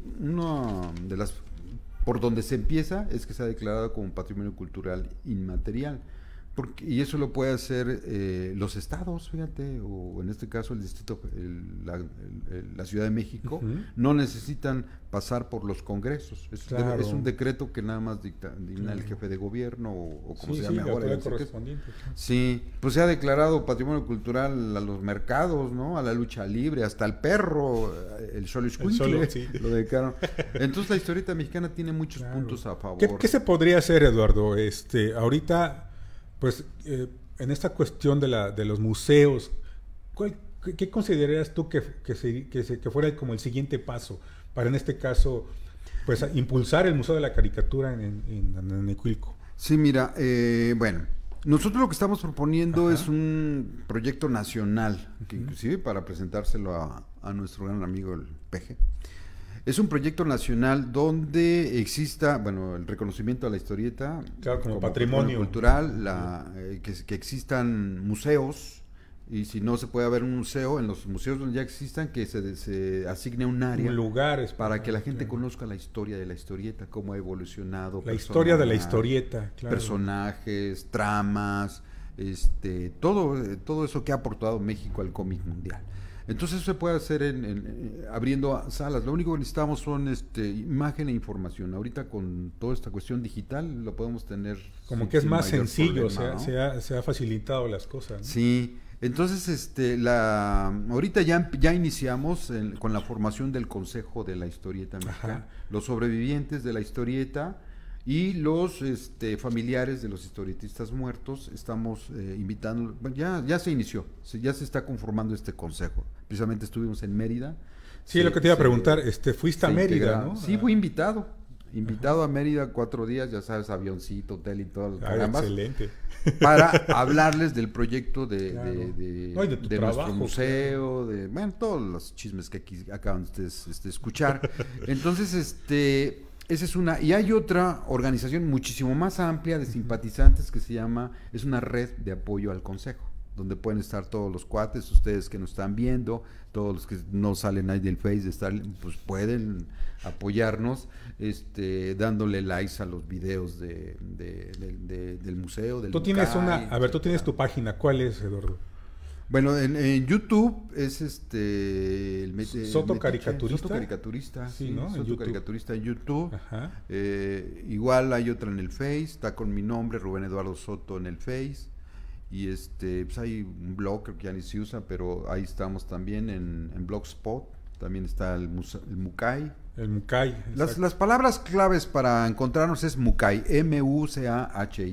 una de las, por donde se empieza es que sea declarado como patrimonio cultural inmaterial. Porque, y eso lo puede hacer eh, los estados, fíjate, o en este caso el distrito, el, la, el, la Ciudad de México, uh-huh. no necesitan pasar por los congresos. Es, claro. de, es un decreto que nada más dicta, dicta claro. el jefe de gobierno o, o como sí, se llame sí, ahora. El correspondiente, claro. Sí, pues se ha declarado patrimonio cultural a los mercados, ¿no? A la lucha libre, hasta el perro, el Xoloitzcuintle, sí. lo dedicaron. Entonces la historieta mexicana tiene muchos claro. puntos a favor. ¿Qué, ¿Qué se podría hacer, Eduardo? Este, ahorita... Pues eh, en esta cuestión de, la, de los museos, ¿cuál, qué, ¿qué considerarías tú que, que, se, que, se, que fuera como el siguiente paso para, en este caso, pues a impulsar el Museo de la Caricatura en, en, en Anenecuilco? Sí, mira, eh, bueno, nosotros lo que estamos proponiendo Ajá. es un proyecto nacional, que uh-huh. inclusive para presentárselo a, a nuestro gran amigo el Peje. Es un proyecto nacional donde exista, bueno, el reconocimiento a la historieta claro, como, como patrimonio cultural, la, eh, que, que existan museos, y si no se puede haber un museo, en los museos donde ya existan, que se, se asigne un área, un lugar para que la gente claro. conozca la historia de la historieta, cómo ha evolucionado. La historia de la historieta, claro. Personajes, tramas, este, todo, todo eso que ha aportado México al cómic mundial. Entonces eso se puede hacer en, en, en, abriendo salas. Lo único que necesitamos son este, imagen e información. Ahorita con toda esta cuestión digital lo podemos tener. Como sin, que es más sencillo, problema, se, ha, ¿no? se, ha, se ha facilitado las cosas, ¿no? Sí, entonces este, la, ahorita ya, ya iniciamos en, con la formación del Consejo de la Historieta Mexicana. Ajá. Los sobrevivientes de la historieta y los este, familiares de los historietistas muertos, estamos eh, invitando, bueno, ya, ya se inició, se, ya se está conformando este consejo. Precisamente estuvimos en Mérida. Sí, se, lo que te iba a se, preguntar, este, fuiste a Mérida, integra, ¿no? Sí, fui invitado, invitado Ajá. a Mérida cuatro días, ya sabes, avioncito, hotel y todo. Ah, excelente. Para hablarles del proyecto de, claro. de, de, no, de, tu de trabajo, nuestro museo, de, bueno, todos los chismes que aquí acaban ustedes este, escuchar. Entonces, este... esa es una, y hay otra organización muchísimo más amplia de simpatizantes que se llama, es una red de apoyo al Consejo, donde pueden estar todos los cuates, ustedes que nos están viendo, todos los que no salen ahí del Face, de estar, pues pueden apoyarnos, este, dándole likes a los videos de, de, de, de, del museo. Del tú tienes Mucay, una, a ver, tú tienes tu página, ¿cuál es, Eduardo? Bueno, en, en YouTube es este el Mete, Soto Caricaturista. Soto Caricaturista, sí, sí, ¿no? Soto YouTube. Caricaturista en YouTube. Ajá. Eh, igual hay otra en el Face, está con mi nombre, Rubén Eduardo Soto en el Face. Y este, pues hay un blog, creo que ya ni se usa, pero ahí estamos también en, en Blogspot. También está el, musa, el Mucay. El Mucay. Las, las palabras claves para encontrarnos es Mucay, M U C A H I.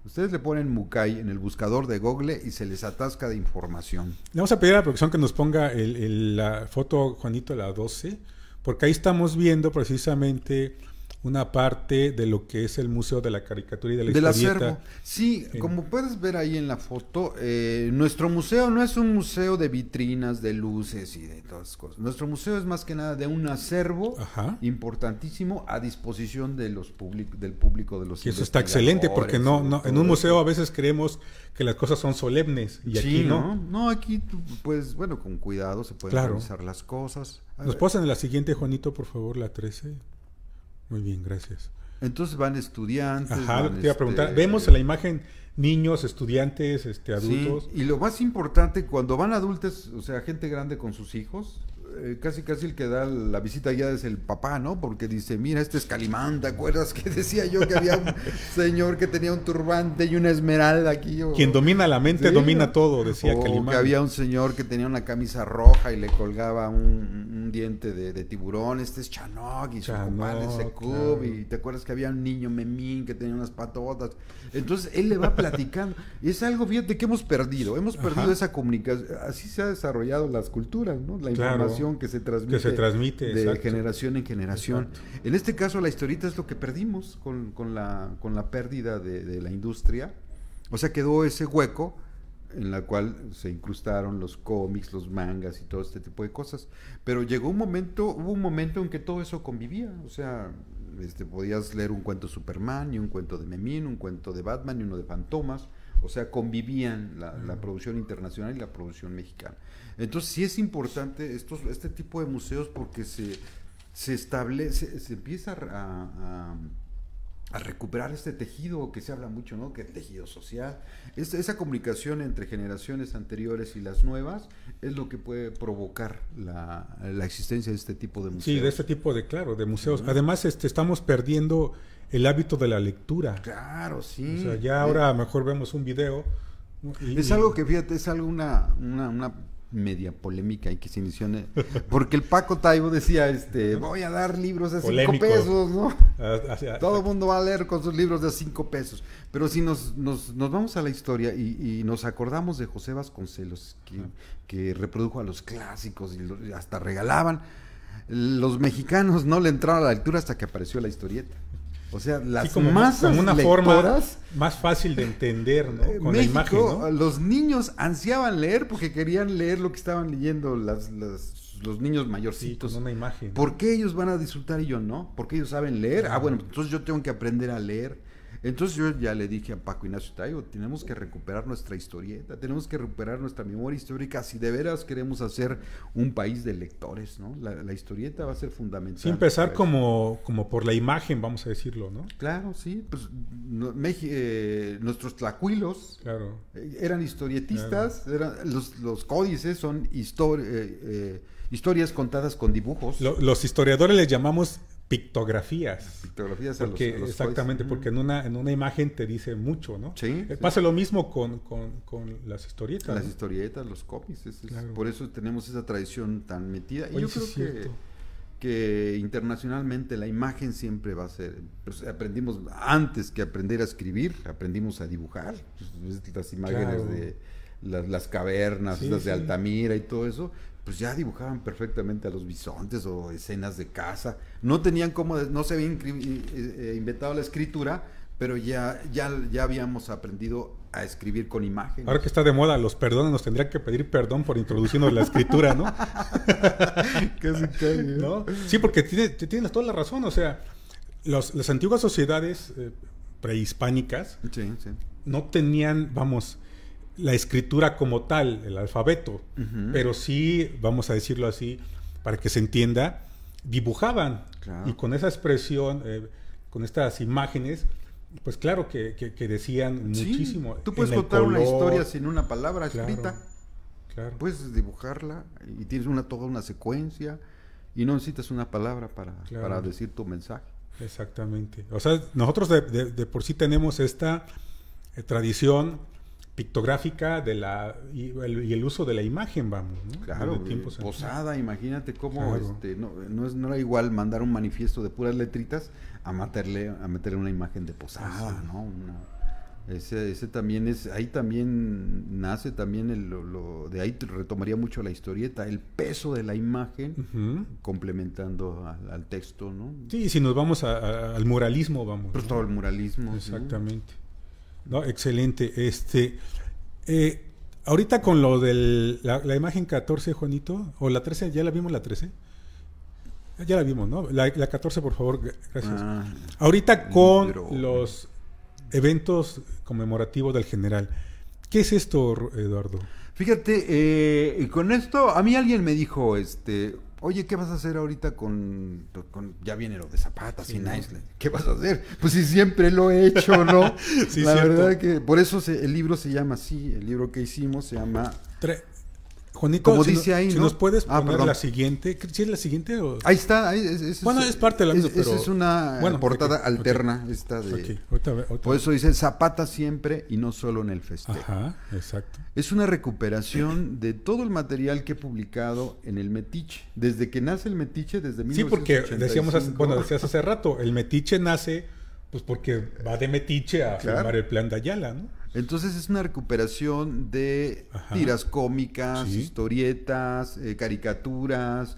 Ustedes le ponen Mucay en el buscador de Google y se les atasca de información. Le vamos a pedir a la producción que nos ponga el, el, la foto, Juanito, la doce, porque ahí estamos viendo precisamente una parte de lo que es el Museo de la Caricatura y de la Del Historieta. acervo. Sí, en... como puedes ver ahí en la foto, eh, nuestro museo no es un museo de vitrinas, de luces y de todas esas cosas. Nuestro museo es más que nada de un acervo Ajá. importantísimo a disposición de los public, del público, de los Y eso está excelente, porque no, no en un museo a veces creemos que las cosas son solemnes y sí, aquí no. no. No, aquí pues bueno, con cuidado se pueden claro. realizar las cosas. A ¿Nos ver. pasan la siguiente, Juanito, por favor, la trece? Muy bien, gracias. Entonces van estudiantes. Ajá, van lo que te iba a preguntar. este, Vemos en la imagen niños, estudiantes, este, adultos. Sí, y lo más importante, cuando van adultos, o sea, gente grande con sus hijos, eh, casi casi el que da la visita ya es el papá, ¿no? Porque dice, mira, este es Calimán, ¿te acuerdas que decía yo que había un señor que tenía un turbante y una esmeralda aquí? O, Quien domina la mente sí, domina todo, decía o Calimán. que había un señor que tenía una camisa roja y le colgaba un, un diente de, de tiburón, este es Chanok y su Chanok, compadre Secub, claro. y te acuerdas que había un niño Memín que tenía unas patotas. Entonces él le va platicando y es algo, fíjate, que hemos perdido, hemos perdido Ajá. esa comunicación, así se ha desarrollado las culturas, ¿no? La Claro. información que se transmite, Que se transmite, de exacto. generación en generación. Exacto. En este caso la historieta es lo que perdimos con, con, la, con la pérdida de, de la industria, o sea, quedó ese hueco en la cual se incrustaron los cómics, los mangas y todo este tipo de cosas. Pero llegó un momento, hubo un momento en que todo eso convivía, o sea, este, podías leer un cuento de Superman y un cuento de Memín, un cuento de Batman y uno de Fantomas, o sea, convivían la, la producción internacional y la producción mexicana. Entonces sí es importante estos, este tipo de museos porque se, se establece, se empieza a, a a recuperar este tejido que se habla mucho, ¿no? Que el tejido social, es, esa comunicación entre generaciones anteriores y las nuevas es lo que puede provocar la, la existencia de este tipo de museos. Sí, de este tipo de, claro, de museos. Uh-huh. Además, este, estamos perdiendo el hábito de la lectura. Claro, sí. O sea, ya ahora mejor vemos un video. Y, es algo que, fíjate, es algo una, una, una media polémica y que se inició en, porque el Paco Taibo decía, este, voy a dar libros de Polémico. cinco pesos, ¿no? Ah, ah, Todo el ah, mundo va a leer con sus libros de cinco pesos. Pero si nos, nos, nos vamos a la historia y, y nos acordamos de José Vasconcelos, que, que reprodujo a los clásicos y lo, hasta regalaban, los mexicanos no le entraron a la lectura hasta que apareció la historieta. O sea, las sí, como, masas como una lectoras, forma más fácil de entender, ¿no? Con México, la imagen, ¿no? Los niños ansiaban leer porque querían leer lo que estaban leyendo las, las, los niños Sí, mayorcitos. con una imagen. ¿Por qué ellos van a disfrutar y yo no? ¿Por qué ellos saben leer? Ah, bueno, entonces yo tengo que aprender a leer. Entonces yo ya le dije a Paco Ignacio Taibo, tenemos que recuperar nuestra historieta, tenemos que recuperar nuestra memoria histórica si de veras queremos hacer un país de lectores, ¿no? La, la historieta va a ser fundamental. Sí, empezar como, como por la imagen, vamos a decirlo, ¿no? Claro, sí, pues no, Meji, eh, nuestros tlacuilos Claro. eh, eran historietistas, claro. eran, los, los códices son histori eh, eh, historias contadas con dibujos. Lo, los historiadores les llamamos pictografías. Pictografías porque, a los, a los exactamente, códices. porque en una, en una imagen te dice mucho, ¿no? Sí, Eh, sí. Pasa lo mismo con, con, con las historietas. Las ¿no? historietas, los cómics, es, es, Claro. por eso tenemos esa tradición tan metida. Y Oye, yo sí creo es que, cierto. que internacionalmente la imagen siempre va a ser, pues aprendimos antes que aprender a escribir, aprendimos a dibujar, pues, las imágenes Claro. de las, las cavernas, Sí, las de sí. Altamira y todo eso, pues ya dibujaban perfectamente a los bisontes o escenas de caza. No tenían como, no se había incri- eh, inventado la escritura, pero ya, ya, ya habíamos aprendido a escribir con imágenes. Ahora que está de moda, los perdones nos tendrían que pedir perdón por introducirnos la escritura, ¿no? Casi, casi, ¿eh? ¿No? Sí, porque tiene- tienes toda la razón. O sea, los, las antiguas sociedades eh, prehispánicas Sí, sí. no tenían, vamos, la escritura como tal, el alfabeto, Ujú. pero sí, vamos a decirlo así, para que se entienda, dibujaban. Claro. Y con esa expresión, eh, con estas imágenes, pues claro que, que, que decían Sí, muchísimo. tú puedes En el contar una color, historia sin una palabra claro, escrita. Claro. Puedes dibujarla y tienes una toda una secuencia y no necesitas una palabra para, Claro. para decir tu mensaje. Exactamente. O sea, nosotros de, de, de por sí tenemos esta eh, tradición pictográfica de la y el, y el uso de la imagen, vamos, ¿no? Claro, Desde tiempos eh, Posada, imagínate cómo Claro. este, no, no, es, no era igual mandar un manifiesto de puras letritas a meterle, a meterle una imagen de Posada, Sí. ¿no? Una, Ese, ese también es, ahí también nace también el, lo, lo- de ahí te retomaría mucho la historieta, el peso de la imagen Ujú. complementando al, al texto, ¿no? Sí, si nos vamos a- a- al muralismo, vamos. Pues ¿no? todo el muralismo. ¿sí? Exactamente. No, excelente. Este, eh, ahorita con lo de la, la imagen catorce, Juanito, o la trece, ¿ya la vimos la trece? Ya la vimos, ¿no? La, la catorce, por favor, gra- gracias. Ah, Ahorita con libro. los eventos conmemorativos del general. ¿Qué es esto, Ro- Eduardo? Fíjate, eh, y con esto, a mí alguien me dijo, este, oye, ¿qué vas a hacer ahorita con, con- ya viene lo de Zapata, Sí, sin ¿no? Island? ¿Qué vas a hacer? Pues si siempre lo he hecho, ¿no? Sí, La cierto. verdad que, por eso se- el libro se llama así, el libro que hicimos se llama... Tre- Juanito, Como si dice no- ahí, si ¿no? nos puedes Ah, poner perdón. la siguiente. ¿Sí es la siguiente? O? Ahí está, ahí, es, es- Bueno, es parte de la misma, es- esa pero- es una bueno, portada ok, ok. alterna, esta de... Ok, ahorita- ahorita- Por eso dice Zapata siempre y no solo en el festejo. Ajá, exacto. Es una recuperación de todo el material que he publicado en el Metiche. Desde que nace el Metiche, desde Sí, porque mil novecientos ochenta y cinco. decíamos, hace- bueno, decías hace rato, el metiche nace, pues porque va de metiche a Claro. firmar el plan de Ayala, ¿no? Entonces es una recuperación de Ajá. tiras cómicas, Sí. historietas, eh, caricaturas,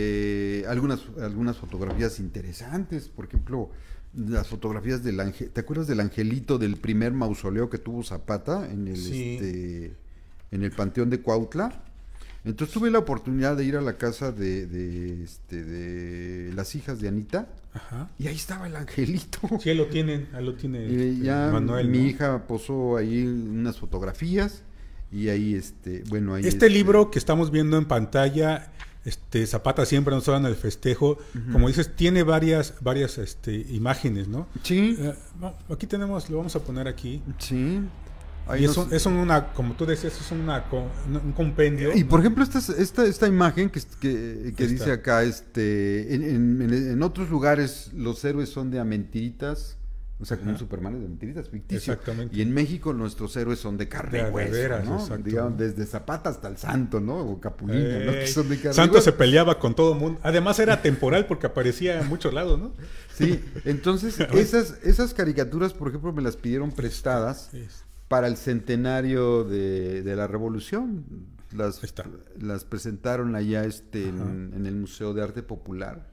eh, algunas, algunas fotografías interesantes. Por ejemplo, las fotografías del ángel. ¿Te acuerdas del angelito del primer mausoleo que tuvo Zapata en el, Sí. este, en el Panteón de Cuautla? Entonces tuve la oportunidad de ir a la casa de, de, este, de las hijas de Anita Ajá. y ahí estaba el angelito. Sí, ahí lo tienen, ahí lo tiene Y este, ya Manuel, mi ¿no? hija posó ahí unas fotografías y ahí este, bueno, ahí Este libro que estamos viendo en pantalla, este Zapata siempre no solo en el festejo, como dices, tiene varias, varias este, imágenes, ¿no? Sí, Eh, no, aquí tenemos, lo vamos a poner aquí. sí. Ahí Y nos- eso es una, como tú decías, es una, co- un compendio. y por ¿no? ejemplo esta, esta, esta imagen que, que, que Esta. dice acá, este, en, en- en- en otros lugares los héroes son de a mentiritas, o sea, como Ajá. un Superman es de mentiritas, ficticio. Exactamente. Y en México nuestros héroes son de carne De- y de hueso, veras, ¿no? exacto. Digamos, desde Zapata hasta el Santo, ¿no? O Capulina, ¿no? Que Ey, son de carne y Santo hueso. se peleaba con todo el mundo. Además era temporal porque aparecía en muchos lados, ¿no? Sí, entonces esas, esas caricaturas, por ejemplo, me las pidieron prestadas Es- para el centenario de, de la Revolución. Las, Ahí está. las presentaron allá este, Ajá. en, en el Museo de Arte Popular.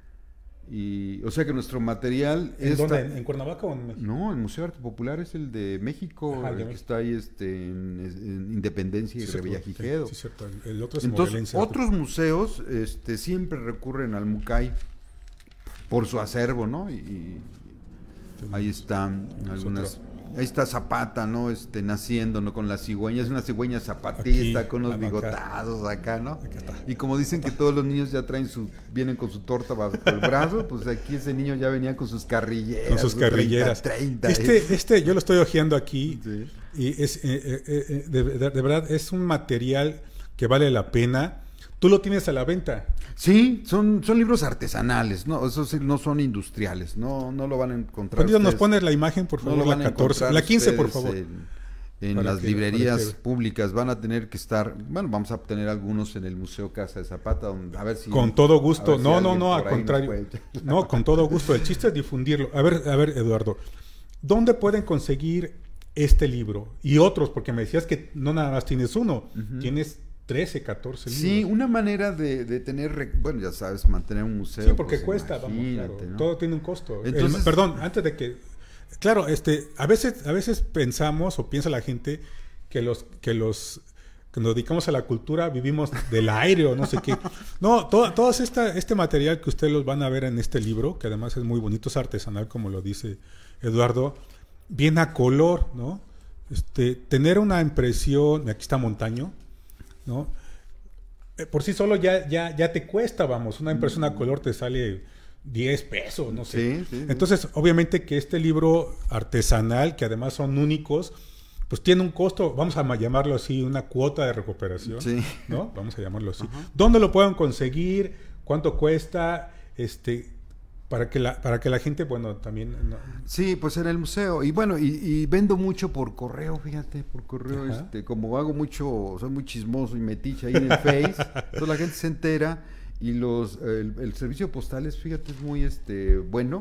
Y, o sea que nuestro material ¿En está- dónde? ¿En, en Cuernavaca o en México? No, el Museo de Arte Popular es el de México, Ajá, el de el que México. está ahí este, en, en Independencia y Sí, cierto, Revillagigedo. sí, cierto. El, el otro es Entonces, morelense. otros museos este, siempre recurren al Mucay por su acervo, ¿no? Y, y ahí están algunas... Ahí está Zapata, ¿no? Este, naciendo, ¿no? Con la cigüeña, es una cigüeña zapatista, Aquí, con los acá. bigotados acá, ¿no? Acá está. Y como dicen que todos los niños ya traen su, vienen con su torta bajo el brazo, pues aquí ese niño ya venía con sus carrilleras. Con sus su carrilleras. treinta, treinta, este, ¿eh? este, yo lo estoy hojeando aquí. Sí. Y es, eh, eh, eh, de, de- de verdad, es un material que vale la pena. Tú lo tienes a la venta. Sí, son, son libros artesanales, no, esos sí no son industriales, no, no lo van a encontrar. Juanito, nos ustedes. pones la imagen, por No favor, lo van la a catorce. encontrar La quince, por ustedes favor. En, en Para las que- librerías para que- públicas van a tener que estar, bueno, vamos a tener algunos en el Museo Casa de Zapata, donde- a ver si... Con todo a gusto. ver si No, no, alguien no, por al ahí nos contrario. puede echar- No, con todo gusto. El chiste es difundirlo. A ver, a ver, Eduardo. ¿Dónde pueden conseguir este libro? Y otros, porque me decías que no nada más tienes uno. Tienes trece, catorce libros. Sí, una manera de, de tener, re- bueno, ya sabes, mantener un museo. Sí, porque pues, cuesta, vamos, imagínate, claro. ¿no? Todo tiene un costo. El- Entonces- perdón, antes de que, claro, este, a veces, a veces pensamos o piensa la gente que los, que los, que nos dedicamos a la cultura vivimos del aire o no sé qué. No, todo, todo esta, este material que ustedes los van a ver en este libro, que además es muy bonito, es artesanal, como lo dice Eduardo, viene a color, ¿no? Este, tener una impresión, aquí está Montaño, ¿no? Eh, Por sí solo ya, ya, ya te cuesta, vamos, una impresión a color te sale diez pesos, no sé. Sí, sí, sí. Entonces, obviamente que este libro artesanal, que además son únicos, pues tiene un costo, vamos a ma- llamarlo así, una cuota de recuperación, Sí. ¿no? Vamos a llamarlo así. ¿Dónde lo pueden conseguir? ¿Cuánto cuesta? Este, para que la, para que la gente, bueno, también... no- Sí, pues en el museo. Y bueno, y, y vendo mucho por correo, fíjate, por correo, Ajá. este, como hago mucho, soy muy chismoso y metiche ahí en el Face, toda la gente se entera y los el, el servicio postal es, fíjate, es muy este bueno.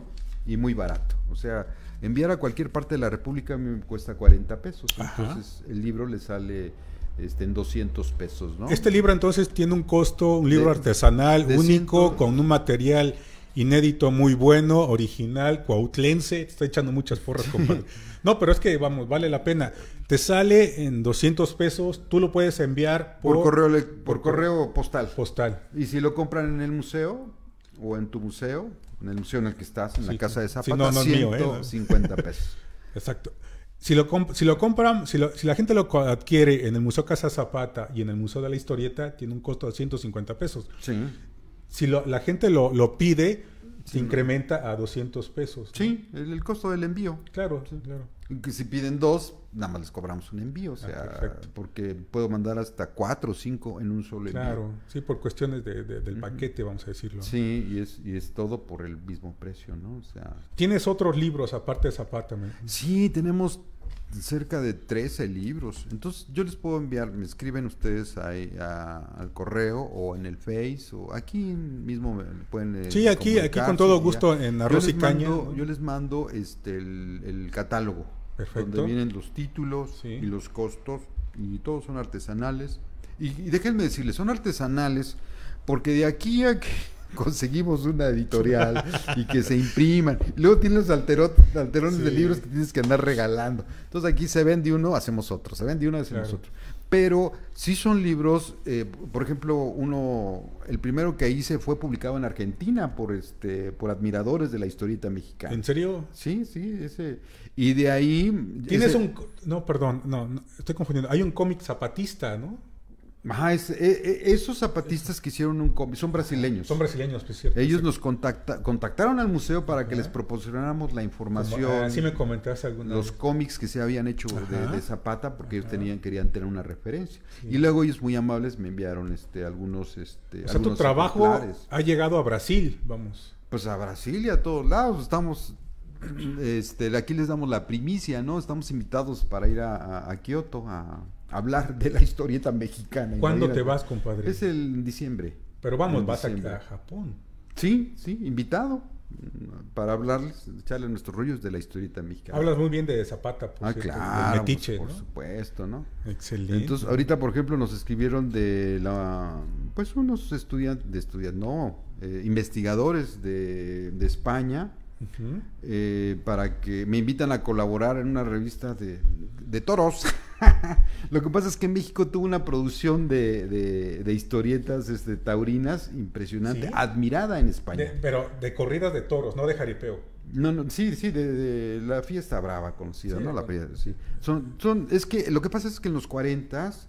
y muy barato. O sea, enviar a cualquier parte de la República a mí me cuesta cuarenta pesos. Ajá. Entonces el libro le sale este, en doscientos pesos, ¿no? Este libro entonces tiene un costo, un libro De- artesanal, de único, ciento- con un material inédito muy bueno, original, cuautlense. Te está echando muchas porras, compadre. No, pero es que, vamos, vale la pena. Te sale en doscientos pesos, tú lo puedes enviar Por, por, correo, le- por por correo postal. postal. Y si lo compran en el museo o en tu museo, en el museo en el que estás, en Sí, la casa de sí, Zapata, no, no es mío, ¿eh? ciento cincuenta pesos. Exacto. Si lo, comp- si lo compran, si, lo- si la gente lo co- adquiere en el Museo Casa Zapata y en el Museo de la Historieta, tiene un costo de ciento cincuenta pesos. Sí. Si lo- la gente lo, lo pide, se Sí. incrementa a doscientos pesos. ¿no? Sí, el, el costo del envío. Claro, claro. Y que si piden dos, nada más les cobramos un envío, o sea, perfecto. porque puedo mandar hasta cuatro o cinco en un solo envío. Claro, sí, por cuestiones de, de- del paquete, vamos a decirlo. Sí, y es, y es todo por el mismo precio, ¿no? O sea, ¿Tienes otros libros aparte de Zapata? me- sí, tenemos cerca de trece libros. Entonces, yo les puedo enviar, me escriben ustedes ahí a- al correo o en el Face o aquí mismo me pueden eh, Sí, aquí, aquí con comunicarse todo y ya. gusto en Yo Arroz y les Caña. mando- ¿no? Yo les mando este el, el catálogo. Perfecto. Donde vienen los títulos Sí. y los costos y todos son artesanales. Y, y déjenme decirles, son artesanales porque de aquí a que conseguimos una editorial y que se impriman. Y luego tienes los altero- alterones Sí. de libros que tienes que andar regalando. Entonces aquí se vende uno, hacemos otro. Se vende uno, hacemos Claro. otro. Pero sí son libros, eh, por ejemplo, uno, el primero que hice fue publicado en Argentina por este, por admiradores de la historieta mexicana. ¿En serio? Sí, sí, ese. Y de ahí. Tienes ese- un... co- No, perdón, no, no, estoy confundiendo. Hay un cómic zapatista, ¿no? Ajá, es- eh, eh, esos zapatistas que hicieron un cómic, son brasileños. Son brasileños, pues cierto. Ellos sí. nos contacta, contactaron al museo para que Ajá. les proporcionáramos la Como- información, ah, sí me comentaste alguna los vez. cómics que se habían hecho de, Ajá. de Zapata, porque ellos Ajá. tenían, querían tener una referencia. Sí. Y luego ellos muy amables me enviaron este algunos este O sea, tu algunos trabajo ejemplares. ha llegado a Brasil, vamos. Pues a Brasil y a todos lados, estamos, este, aquí les damos la primicia, ¿no? Estamos invitados para ir a, a, a Kioto a, a hablar de la historieta mexicana. ¿Cuándo Imagínate. te vas, compadre? Es el en diciembre. Pero vamos, en vas a, diciembre. a Japón. Sí, sí, invitado mm, para hablarles, echarle nuestros rollos de la historieta mexicana. Hablas muy bien de Zapata, por Ah, cierto, claro, del metiche, por ¿no? supuesto, ¿no? Excelente. Entonces, ahorita, por ejemplo, nos escribieron de la, pues unos estudiantes, de estudiantes, no, eh, investigadores de, de España, Ujú. eh, para que me invitan a colaborar en una revista de, de toros. Lo que pasa es que México tuvo una producción de, de, de historietas este, taurinas impresionante, ¿Sí? admirada en España. De- pero de corridas de toros, no de jaripeo. No, no, sí, sí, de, de la fiesta brava conocida, Sí, ¿no? La bueno. fiesta, sí. Son, son, es que lo que pasa es que en los cuarentas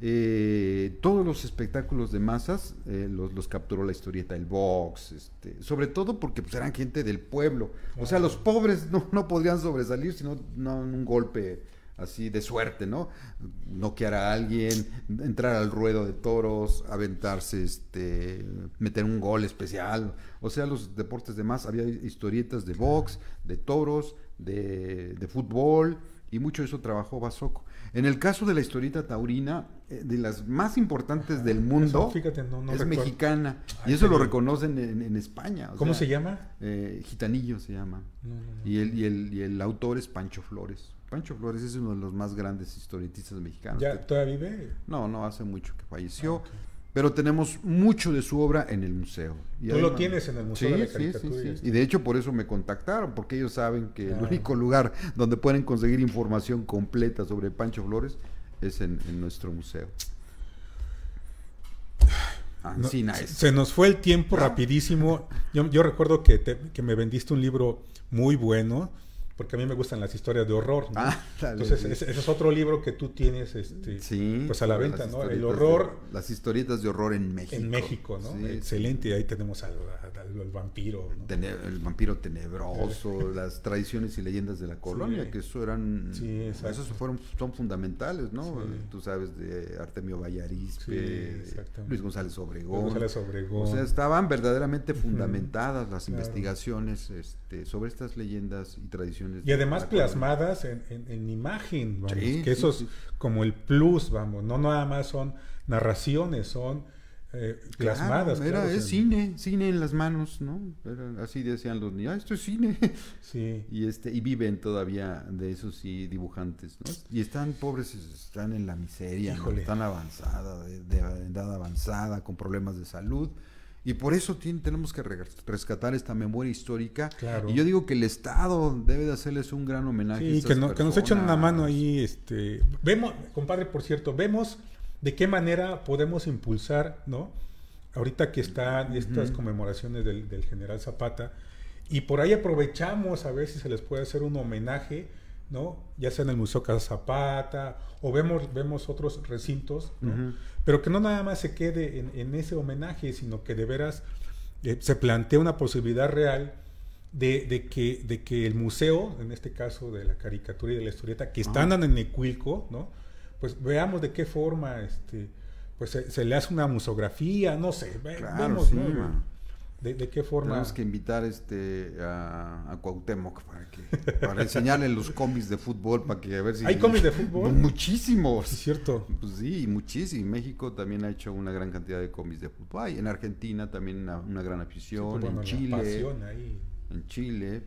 eh, todos los espectáculos de masas eh, los, los capturó la historieta, el box, este, sobre todo porque pues, eran gente del pueblo. O sea, Ah. los pobres no, no podrían sobresalir sino no en un golpe así de suerte, ¿no? Noquear a alguien, entrar al ruedo de toros, aventarse, este, meter un gol especial. O sea, los deportes de más, había historietas de box, de toros, de, de fútbol, y mucho de eso trabajó Basoco. En el caso de la historieta taurina, eh, de las más importantes del mundo, Eso, fíjate, no- no es recuerdo. mexicana. Ah, Y eso ¿en lo serio? reconocen en, en España. o ¿Cómo sea, se llama? eh, Gitanillo se llama. No, no, no. Y el, y, el, y el autor es Pancho Flores. Pancho Flores es uno de los más grandes historietistas mexicanos. ¿Ya todavía vive? No, no, hace mucho que falleció. Ah, ok. Pero tenemos mucho de su obra en el museo. Y Tú lo además- tienes en el Museo Sí, de la sí, Caricatura sí, y sí. esto. Y de hecho por eso me contactaron, porque ellos saben que el Claro. único lugar donde pueden conseguir información completa sobre Pancho Flores es en, en nuestro museo. No, Ancina se- es. se nos fue el tiempo No. rapidísimo. Yo, yo recuerdo que, te- que me vendiste un libro muy bueno, porque a mí me gustan las historias de horror, ¿no? Ah, dale, Entonces, sí. ese, ese es otro libro que tú tienes, este, Sí, pues a la sobre venta, las ¿no? El historietas horror de- las historietas de horror en México. en México, ¿no? Sí, Excelente, y ahí tenemos al, al- al vampiro, ¿no? Tene- el vampiro tenebroso, las tradiciones y leyendas de la colonia, Sí. que eso eran, Sí, exacto. esos fueron, son fundamentales, ¿no? Sí. Tú sabes de Artemio Sí, Vallarispe, exactamente. Luis González Obregón. Luis González Obregón. O sea, estaban verdaderamente fundamentadas las Claro. investigaciones este, sobre estas leyendas y tradiciones. Y de además la colonia. plasmadas en, en- en imagen, vamos, Sí, que eso sí, es sí. como el plus, vamos, no nada más son narraciones, son eh, plasmadas. Claro, era, claro, es o sea, cine, cine en las manos, ¿no? Era, así decían los niños, ah, esto es cine. Sí. Y este y viven todavía de esos sí dibujantes, ¿no? Y están pobres, están en la miseria, ¿no? Híjole. Están avanzada, de, de edad avanzada, con problemas de salud. Y por eso tiene, tenemos que re- rescatar esta memoria histórica. Claro. Y yo digo que el Estado debe de hacerles un gran homenaje. a Sí, estas que, no- que nos echen una personas. mano ahí. Este, vemos, compadre, por cierto, vemos de qué manera podemos impulsar, ¿no? Ahorita que están estas Ujú. conmemoraciones del, del general Zapata, y por ahí aprovechamos a ver si se les puede hacer un homenaje, ¿no? Ya sea en el Museo Casa Zapata, o vemos, vemos otros recintos, ¿no? Ujú. Pero que no nada más se quede en, en ese homenaje, sino que de veras eh, se plantea una posibilidad real de, de, que, de que el museo, en este caso de la caricatura y de la historieta, que están en Necuilco, ¿no? Pues veamos de qué forma este, pues se, se le hace una musografía, no sé, ve- Claro, vemos, sí, ¿no? man. De, de qué forma. Tenemos que invitar este a, a Cuauhtémoc para que para enseñarle los cómics de fútbol para que a ver si ¿Hay cómics de fútbol? Muchísimos. Sí, es cierto. Pues sí, muchísimo. México también ha hecho una gran cantidad de cómics de fútbol. Hay en Argentina también una, una gran afición, Sí, pues, bueno, en la Chile, pasión ahí. en Chile,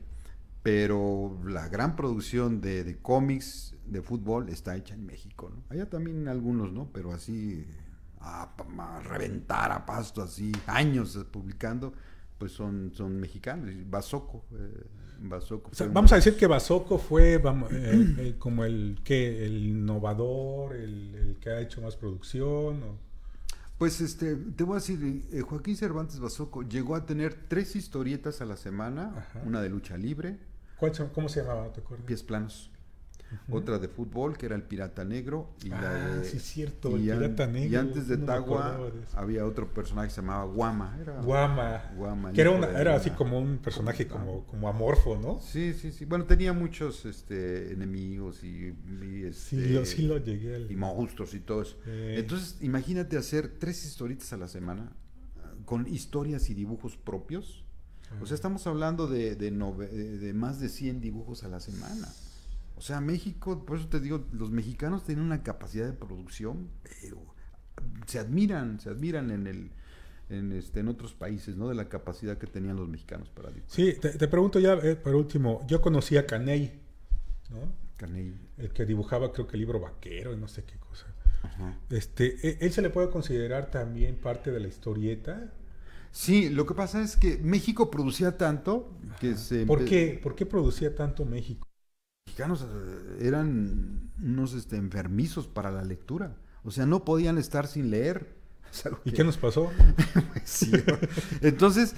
pero la gran producción de, de cómics de fútbol está hecha en México, ¿no? Allá también algunos, ¿no? Pero así a, a reventar a pasto, así años publicando, pues son, son mexicanos. Basoco, eh, Basoco O sea, fue vamos un- a decir que Basoco fue vamos, eh, eh, como el que el innovador, el, el que ha hecho más producción. O... Pues este, te voy a decir, eh, Joaquín Cervantes Basoco llegó a tener tres historietas a la semana, Ajá. una de lucha libre, ¿Cuál se- ¿Cómo se llamaba? ¿Te acuerdas? pies planos, Ujú. otra de fútbol que era el Pirata Negro y Ah, la de, sí, cierto, y el an- Pirata Negro, y antes de no me Tagua acordaba de eso. había otro personaje que se llamaba Guama, era Guama. Guama, el Que era, hijo una, de era la- así como un personaje como, como amorfo, ¿no? Sí, sí, sí. Bueno, tenía muchos este, enemigos y, y, Sí, este, lo, sí lo llegué al... y monstruos y todo eso. Eh. Entonces, imagínate hacer tres historietas a la semana ah, con historias y dibujos propios. O sea, estamos hablando de, de, nove- de- de más de cien dibujos a la semana. O sea, México, por eso te digo, los mexicanos tienen una capacidad de producción, pero se admiran, se admiran en el en este en otros países, ¿no? De la capacidad que tenían los mexicanos para dibujar. Sí, te, te pregunto ya, eh, por último, yo conocí a Caney, ¿no? Caney. El que dibujaba creo que el libro vaquero y no sé qué cosa. Ajá. Este, ¿e- ¿Él se le puede considerar también parte de la historieta? Sí, lo que pasa es que México producía tanto que se ¿Por empe- qué? ¿Por qué producía tanto México? Los mexicanos eh, eran unos este, enfermizos para la lectura. O sea, no podían estar sin leer. Es algo ¿Y que- qué nos pasó? Sí, ¿no? Entonces,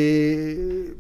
eh,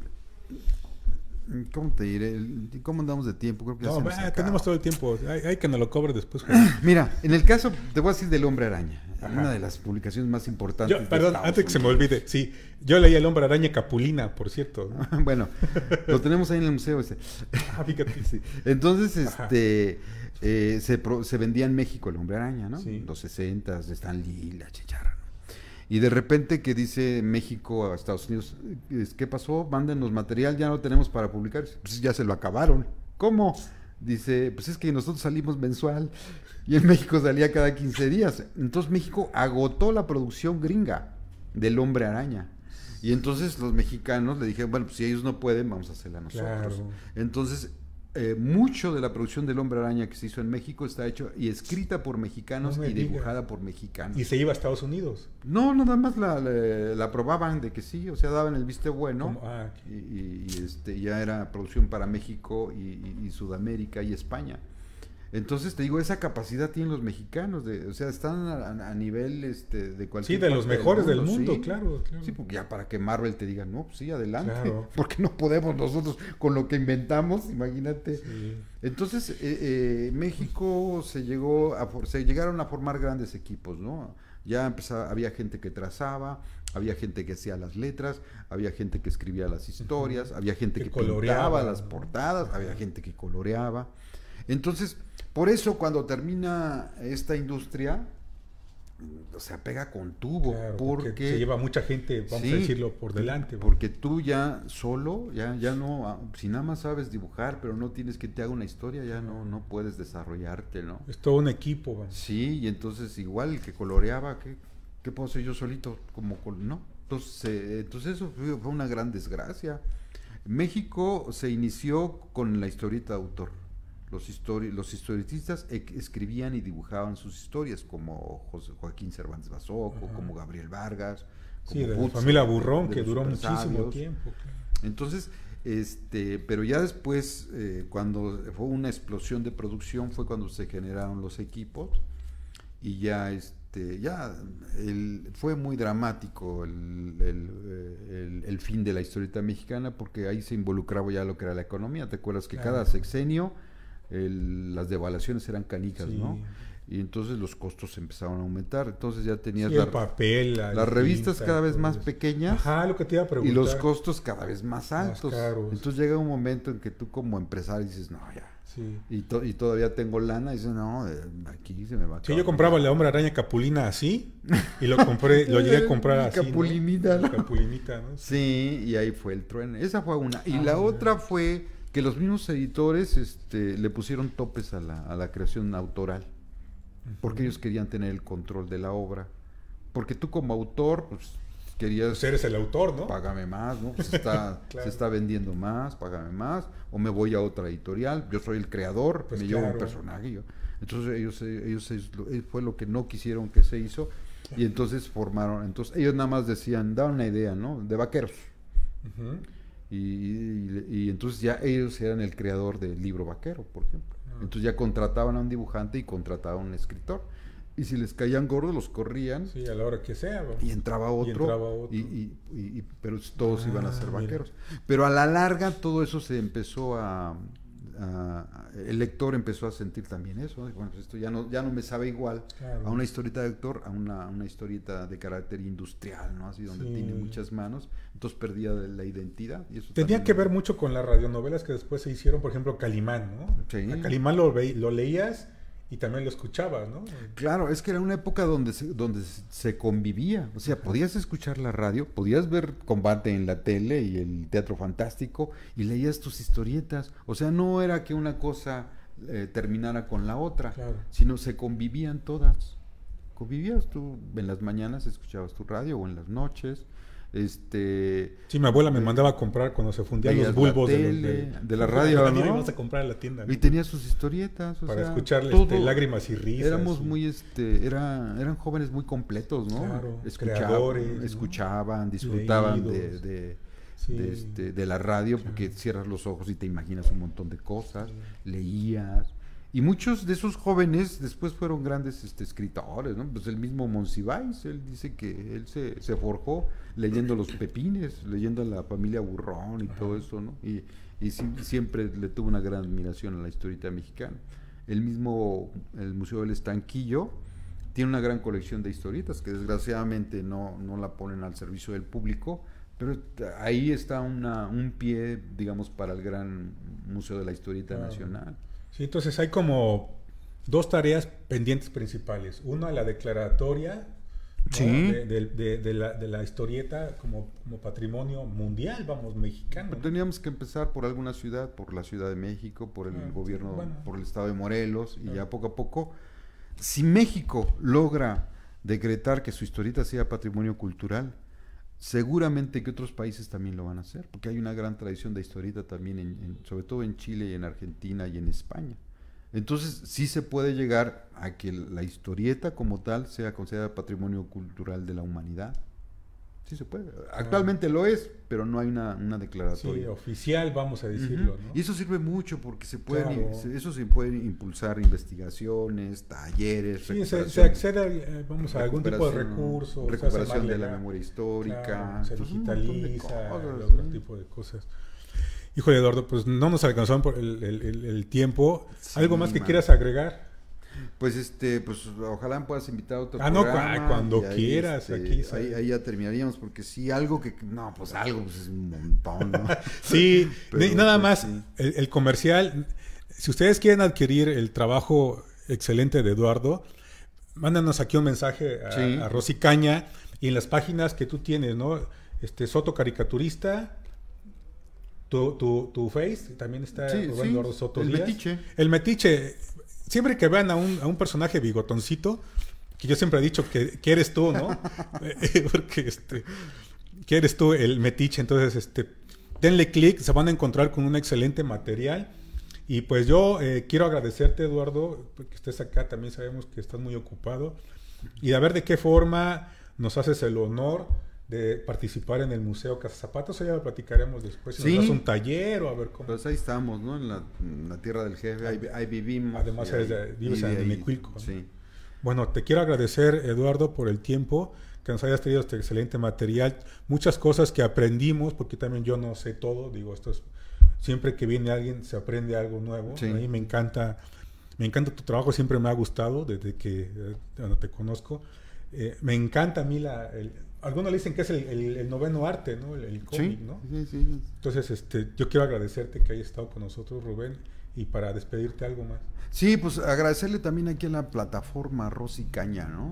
¿cómo te diré? ¿Cómo andamos de tiempo? Creo que ya No, se nos va, acaba. tenemos todo el tiempo. Hay, hay que nos lo cobre después. Juan. Mira, en el caso, te voy a decir del Hombre Araña, Ajá. una de las publicaciones más importantes. Yo, de perdón, Estados antes que se me Unidos. olvide, sí, yo leí El Hombre Araña Capulina, por cierto, ¿no? Bueno, lo tenemos ahí en el museo ese. Ah, fíjate. Sí. Entonces, Ajá. este, eh, se, pro- se vendía en México el Hombre Araña, ¿no? Sí. Los sesentas, Stan Lee, la chicharra, ¿no? Y de repente que dice México a Estados Unidos, es, ¿qué pasó? Mándenos material, ya no tenemos para publicar. Pues ya se lo acabaron. ¿Cómo? Dice, pues es que nosotros salimos mensual y en México salía cada quince días. Entonces México agotó la producción gringa del Hombre Araña. Y entonces los mexicanos le dijeron, bueno, pues si ellos no pueden, vamos a hacerla nosotros. Claro. Entonces, eh, mucho de la producción del Hombre Araña que se hizo en México está hecho y escrita por mexicanos No me y digas. dibujada por mexicanos. Y se iba a Estados Unidos. No, nada más la, la, la aprobaban de que sí, o sea, daban el visto bueno. Como- ah, Y, y- y, este, ya era producción para México y, y- y Sudamérica y España. Entonces te digo, esa capacidad tienen los mexicanos, de, o sea, están a, a nivel este, de sí, cualquier de los parte mejores del mundo, sí. claro, claro. Sí, porque ya para que Marvel te diga, no, pues sí, adelante, Claro. porque no podemos nosotros con lo que inventamos, imagínate. Sí. Entonces, eh, eh, México se llegó a for- se llegaron a formar grandes equipos, ¿no? Ya empezaba, había gente que trazaba, había gente que hacía las letras, había gente que escribía las historias, había gente Que que, coloreaba, pintaba las ¿no? portadas, había gente que coloreaba. Entonces, por eso cuando termina esta industria, o sea, pega con tubo, Claro, porque se lleva mucha gente, vamos Sí, a decirlo, por delante. ¿no? porque tú ya solo, ya, ya no, ah, si nada más sabes dibujar, pero no tienes que te haga una historia, ya no, no puedes desarrollarte, ¿no? Es todo un equipo. ¿no? Sí, y entonces igual el que coloreaba, que ¿qué puedo hacer yo solito? Como con, ¿no? Entonces, eh, entonces eso fue, fue una gran desgracia. México se inició con la historieta de autor. Los, histori los historietistas e escribían y dibujaban sus historias, como José Joaquín Cervantes Basoco, Ajá. como Gabriel Vargas. Como sí, de Putz, la familia Burrón, que duró muchísimo tiempo. Claro. Entonces, este, pero ya después, eh, cuando fue una explosión de producción, fue cuando se generaron los equipos y ya, este, ya el, fue muy dramático el, el, el, el fin de la historieta mexicana, porque ahí se involucraba ya lo que era la economía. ¿Te acuerdas que claro. cada sexenio el, las devaluaciones eran canijas, sí. ¿no? Y entonces los costos empezaron a aumentar. Entonces ya tenías sí, la, el papel, la las revistas tinta, cada vez más pequeñas. Ajá, lo que te iba a preguntar. Y los costos cada vez más altos. Más caros. Entonces llega un momento en que tú como empresario dices, no, ya. Sí. Y, to y todavía tengo lana. Y dices, no, eh, aquí se me va a acabar. Sí, yo compraba la Hombre Araña Capulina así. Y lo compré, lo llegué a comprar así. Capulinita, ¿no? Capulinita, ¿no? Sí, y ahí fue el trueno. Esa fue una. Y ah, la otra fue que los mismos editores este, le pusieron topes a la, a la creación autoral. Porque ellos querían tener el control de la obra. Porque tú como autor, pues querías... Pues eres el autor, ¿no? Págame más, ¿no? Se está, claro. se está vendiendo más, págame más. O me voy a otra editorial. Yo soy el creador, pues me claro. llevo un personaje. Yo. Entonces ellos, ellos, ellos, fue lo que no quisieron que se hizo. Y entonces formaron... Entonces ellos nada más decían, daban una idea, ¿no? De vaqueros. Uh-huh. y, y, y entonces ya ellos eran el creador del libro vaquero, por ejemplo. Entonces ya contrataban a un dibujante y contrataban a un escritor. Y si les caían gordos, los corrían. Sí, a la hora que sea. ¿no? Y entraba otro. Y entraba otro. Y, y, y, y, pero todos ah, iban a ser vaqueros. Mira. Pero a la larga todo eso se empezó a, a... El lector empezó a sentir también eso. Bueno, pues esto ya no, ya no me sabe igual claro. a una historieta de autor, a una, una historieta de carácter industrial, ¿no? Así donde sí. tiene muchas manos. Entonces perdía la identidad. Y eso tenía que ver mucho con las radionovelas que después se hicieron, por ejemplo, Calimán, ¿no? Sí. A Calimán lo, ve, lo leías y también lo escuchabas, ¿no? Claro, es que era una época donde se, donde se convivía. O sea, podías escuchar la radio, podías ver combate en la tele y el teatro fantástico y leías tus historietas. O sea, no era que una cosa eh, terminara con la otra, claro. sino se convivían todas. Convivías tú, en las mañanas escuchabas tu radio o en las noches. Este, sí, mi abuela me mandaba a comprar cuando se fundían los bulbos tele, de, los, de, de la radio, ¿no? Ibas a comprar a la tienda, ¿no? Y tenía sus historietas, o para sea, escucharle este, lágrimas y risas. Éramos y... muy, este, era, eran jóvenes muy completos, ¿no? Claro, escuchaban, creadores, escuchaban, ¿no? disfrutaban Leídos. de, de, sí. de, este, de la radio, porque claro. cierras los ojos y te imaginas un montón de cosas, sí. leías. Y muchos de esos jóvenes después fueron grandes este, escritores, ¿no? Pues el mismo Monsiváis, él dice que él se, se forjó leyendo Los Pepines, leyendo a la familia Burrón y Ajá. todo eso, ¿no? Y, y si, siempre le tuvo una gran admiración a la historieta mexicana. El mismo, el Museo del Estanquillo tiene una gran colección de historietas que desgraciadamente no, no la ponen al servicio del público, pero ahí está una, un pie, digamos, para el gran Museo de la Historieta Ajá. Nacional. Sí, entonces hay como dos tareas pendientes principales. Una, la declaratoria sí. ¿no? de, de, de, de, la, de la historieta como, como patrimonio mundial, vamos, mexicano. Pero teníamos que empezar por alguna ciudad, por la Ciudad de México, por el ah, gobierno, bueno. por el estado de Morelos, y ah. ya poco a poco, si México logra decretar que su historieta sea patrimonio cultural, seguramente que otros países también lo van a hacer, porque hay una gran tradición de historieta también, en, en, sobre todo en Chile y en Argentina y en España. Entonces sí se puede llegar a que la historieta como tal sea considerada patrimonio cultural de la humanidad. Sí se puede. Actualmente ah. lo es, pero no hay una, una declaratoria. Sí, oficial, vamos a decirlo. Uh-huh. ¿no? Y eso sirve mucho porque se pueden, claro. eso se puede impulsar investigaciones, talleres, sí, se, se accede a, vamos, a algún tipo de recursos, recuperación de la memoria histórica, claro, se pues digitaliza, cosas, otro ¿sí? tipo de cosas. Híjole, Eduardo, pues no nos alcanzó por el, el, el, el tiempo. Sí, ¿Algo más que man. quieras agregar? Pues este, pues ojalá puedas invitar a otro ah, programa. no, cuando ahí, quieras. Este, aquí, ahí, ahí ya terminaríamos, porque sí, algo que, no, pues algo, pues es un montón, ¿no? sí, Pero, nada pues, más, sí. el, el comercial, si ustedes quieren adquirir el trabajo excelente de Eduardo, mándanos aquí un mensaje a, sí. a Rosy Caña, y en las páginas que tú tienes, ¿no? Este, Soto Caricaturista, tu, tu, tu Face, también está sí, Rubén sí, Eduardo Soto el Díaz. metiche. El metiche. Siempre que vean a un, a un personaje bigotoncito, que yo siempre he dicho que, que eres tú, ¿no? Porque este, que eres tú el metiche. Entonces, este, denle clic, se van a encontrar con un excelente material. Y pues yo eh, quiero agradecerte, Eduardo, porque estés acá. También sabemos que estás muy ocupado. Y a ver de qué forma nos haces el honor de participar en el Museo Casa Zapata. Eso ya lo platicaremos después. Si sí. nos das un taller o a ver cómo. Pues ahí estamos, ¿no? En la, en la tierra del jefe, ahí, ahí vivimos. Además, eres de, vives en Mecuilco, ¿no? Sí. Bueno, te quiero agradecer, Eduardo, por el tiempo que nos hayas traído este excelente material. Muchas cosas que aprendimos, porque también yo no sé todo. Digo, esto es, siempre que viene alguien se aprende algo nuevo. Sí. A mí me encanta, me encanta tu trabajo, siempre me ha gustado desde que eh, cuando te conozco. Eh, me encanta a mí la... El, algunos le dicen que es el, el, el noveno arte, ¿no? El, el cómic, sí, ¿no? Sí, sí. Entonces, este, yo quiero agradecerte que hayas estado con nosotros, Rubén, y para despedirte algo más. Sí, pues agradecerle también aquí a la plataforma Arroz y Caña, ¿no?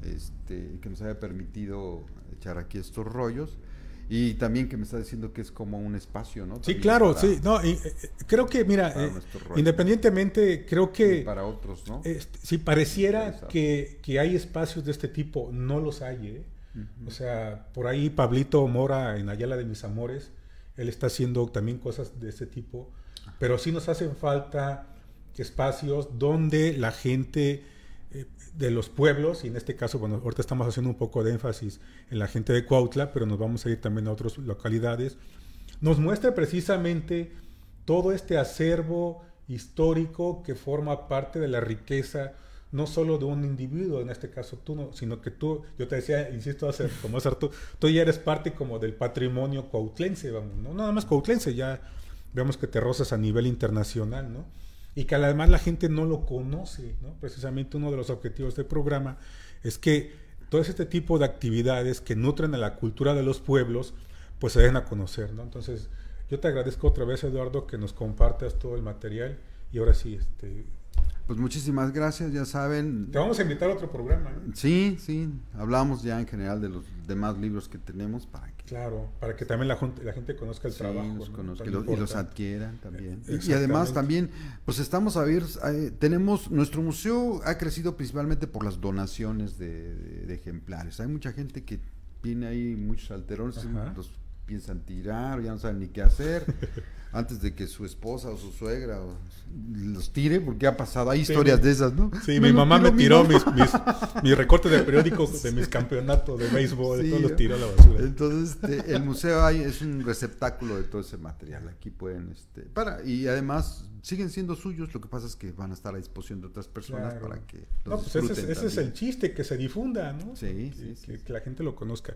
Este, que nos haya permitido echar aquí estos rollos. Y también que me está diciendo que es como un espacio, ¿no? Sí, También claro, para, sí. No, y, eh, creo que, mira, eh, independientemente, creo que... para otros, ¿no? Este, si pareciera que, que hay espacios de este tipo, no los hay, ¿eh? Uh-huh. O sea, por ahí Pablito Mora en Ayala de Mis Amores, él está haciendo también cosas de este tipo, uh-huh. Pero sí nos hacen falta espacios donde la gente eh, de los pueblos, y en este caso, bueno, ahorita estamos haciendo un poco de énfasis en la gente de Cuautla, pero nos vamos a ir también a otras localidades, nos muestra precisamente todo este acervo histórico que forma parte de la riqueza no solo de un individuo, en este caso tú, no, sino que tú, yo te decía, insisto, hace, como hacer tú, tú ya eres parte como del patrimonio cuautlense, vamos, no nada más cuautlense, ya vemos que te rozas a nivel internacional, ¿no? Y que además la gente no lo conoce, ¿no? Precisamente uno de los objetivos del programa es que todo este tipo de actividades que nutren a la cultura de los pueblos, pues se den a conocer, ¿no? Entonces, yo te agradezco otra vez, Eduardo, que nos compartas todo el material, y ahora sí, este... Pues muchísimas gracias, ya saben. Te vamos a invitar a otro programa, ¿eh? Sí, sí, hablamos ya en general de los demás libros que tenemos para que... Claro, para que también la, la gente conozca el sí, trabajo. Los ¿no? conozca, y, los, y los adquieran también. Eh, y además también, pues estamos abiertos, eh, tenemos, nuestro museo ha crecido principalmente por las donaciones de, de, de ejemplares. Hay mucha gente que tiene ahí muchos alterones, Ajá. los piensan tirar, ya no saben ni qué hacer. Antes de que su esposa o su suegra o los tire, porque ha pasado, hay historias sí, de esas, ¿no? Sí, me mi mamá me tiró mi mis, mis, mis recortes de periódicos de mis campeonatos de béisbol, sí, todos los tiró a la basura. Entonces, este, el museo hay, es un receptáculo de todo ese material. Aquí pueden, este, para, y además siguen siendo suyos, lo que pasa es que van a estar a disposición de otras personas claro. para que los no, pues ese, es, ese es el chiste, que se difunda, ¿no? Sí, que, sí, sí, que, sí. que la gente lo conozca.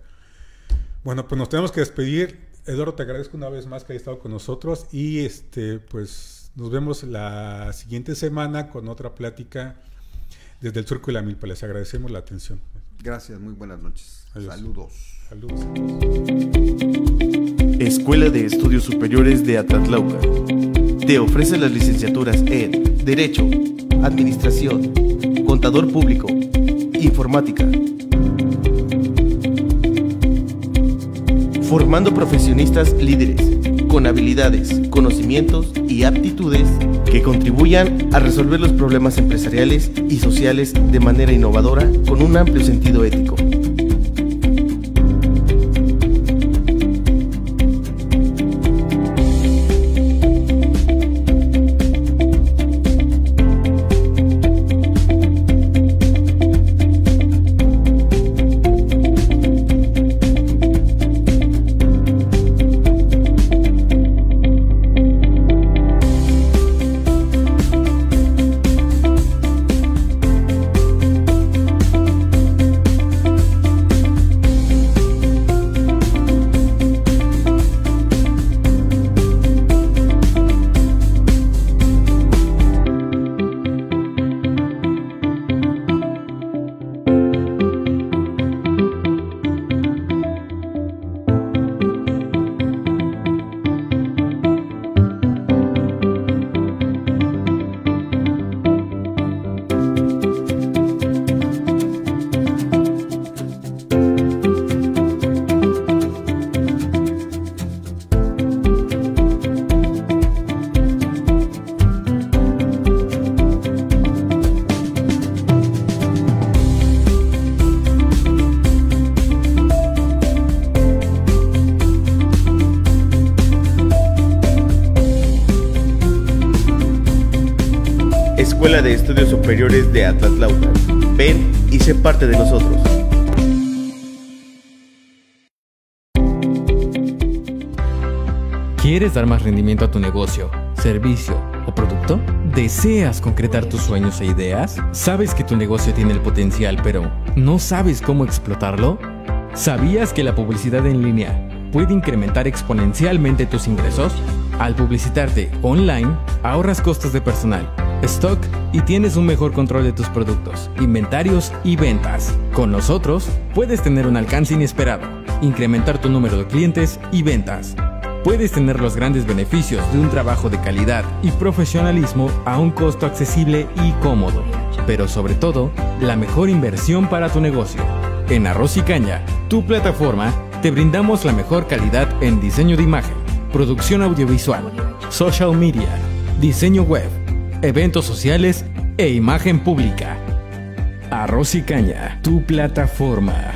Bueno, pues nos tenemos que despedir. Eduardo, te agradezco una vez más que hayas estado con nosotros y este, pues nos vemos la siguiente semana con otra plática desde el Surco y la Milpa. Les agradecemos la atención. Gracias, muy buenas noches. Adiós. Saludos. Saludos. Escuela de Estudios Superiores de Atlatlauca. Te ofrece las licenciaturas en Derecho, Administración, Contador Público, Informática. Formando profesionistas líderes, con habilidades, conocimientos y aptitudes que contribuyan a resolver los problemas empresariales y sociales de manera innovadora con un amplio sentido ético. Escuela de Estudios Superiores de Atlatlauca. Ven y sé parte de nosotros. ¿Quieres dar más rendimiento a tu negocio, servicio o producto? ¿Deseas concretar tus sueños e ideas? ¿Sabes que tu negocio tiene el potencial, pero no sabes cómo explotarlo? ¿Sabías que la publicidad en línea puede incrementar exponencialmente tus ingresos? Al publicitarte online, ahorras costos de personal, stock y tienes un mejor control de tus productos, inventarios y ventas. Con nosotros, puedes tener un alcance inesperado, incrementar tu número de clientes y ventas. Puedes tener los grandes beneficios de un trabajo de calidad y profesionalismo a un costo accesible y cómodo, pero sobre todo, la mejor inversión para tu negocio. En Arroz y Caña, tu plataforma, te brindamos la mejor calidad en diseño de imagen, producción audiovisual, social media, diseño web, eventos sociales e imagen pública. Arroz y Caña, tu plataforma.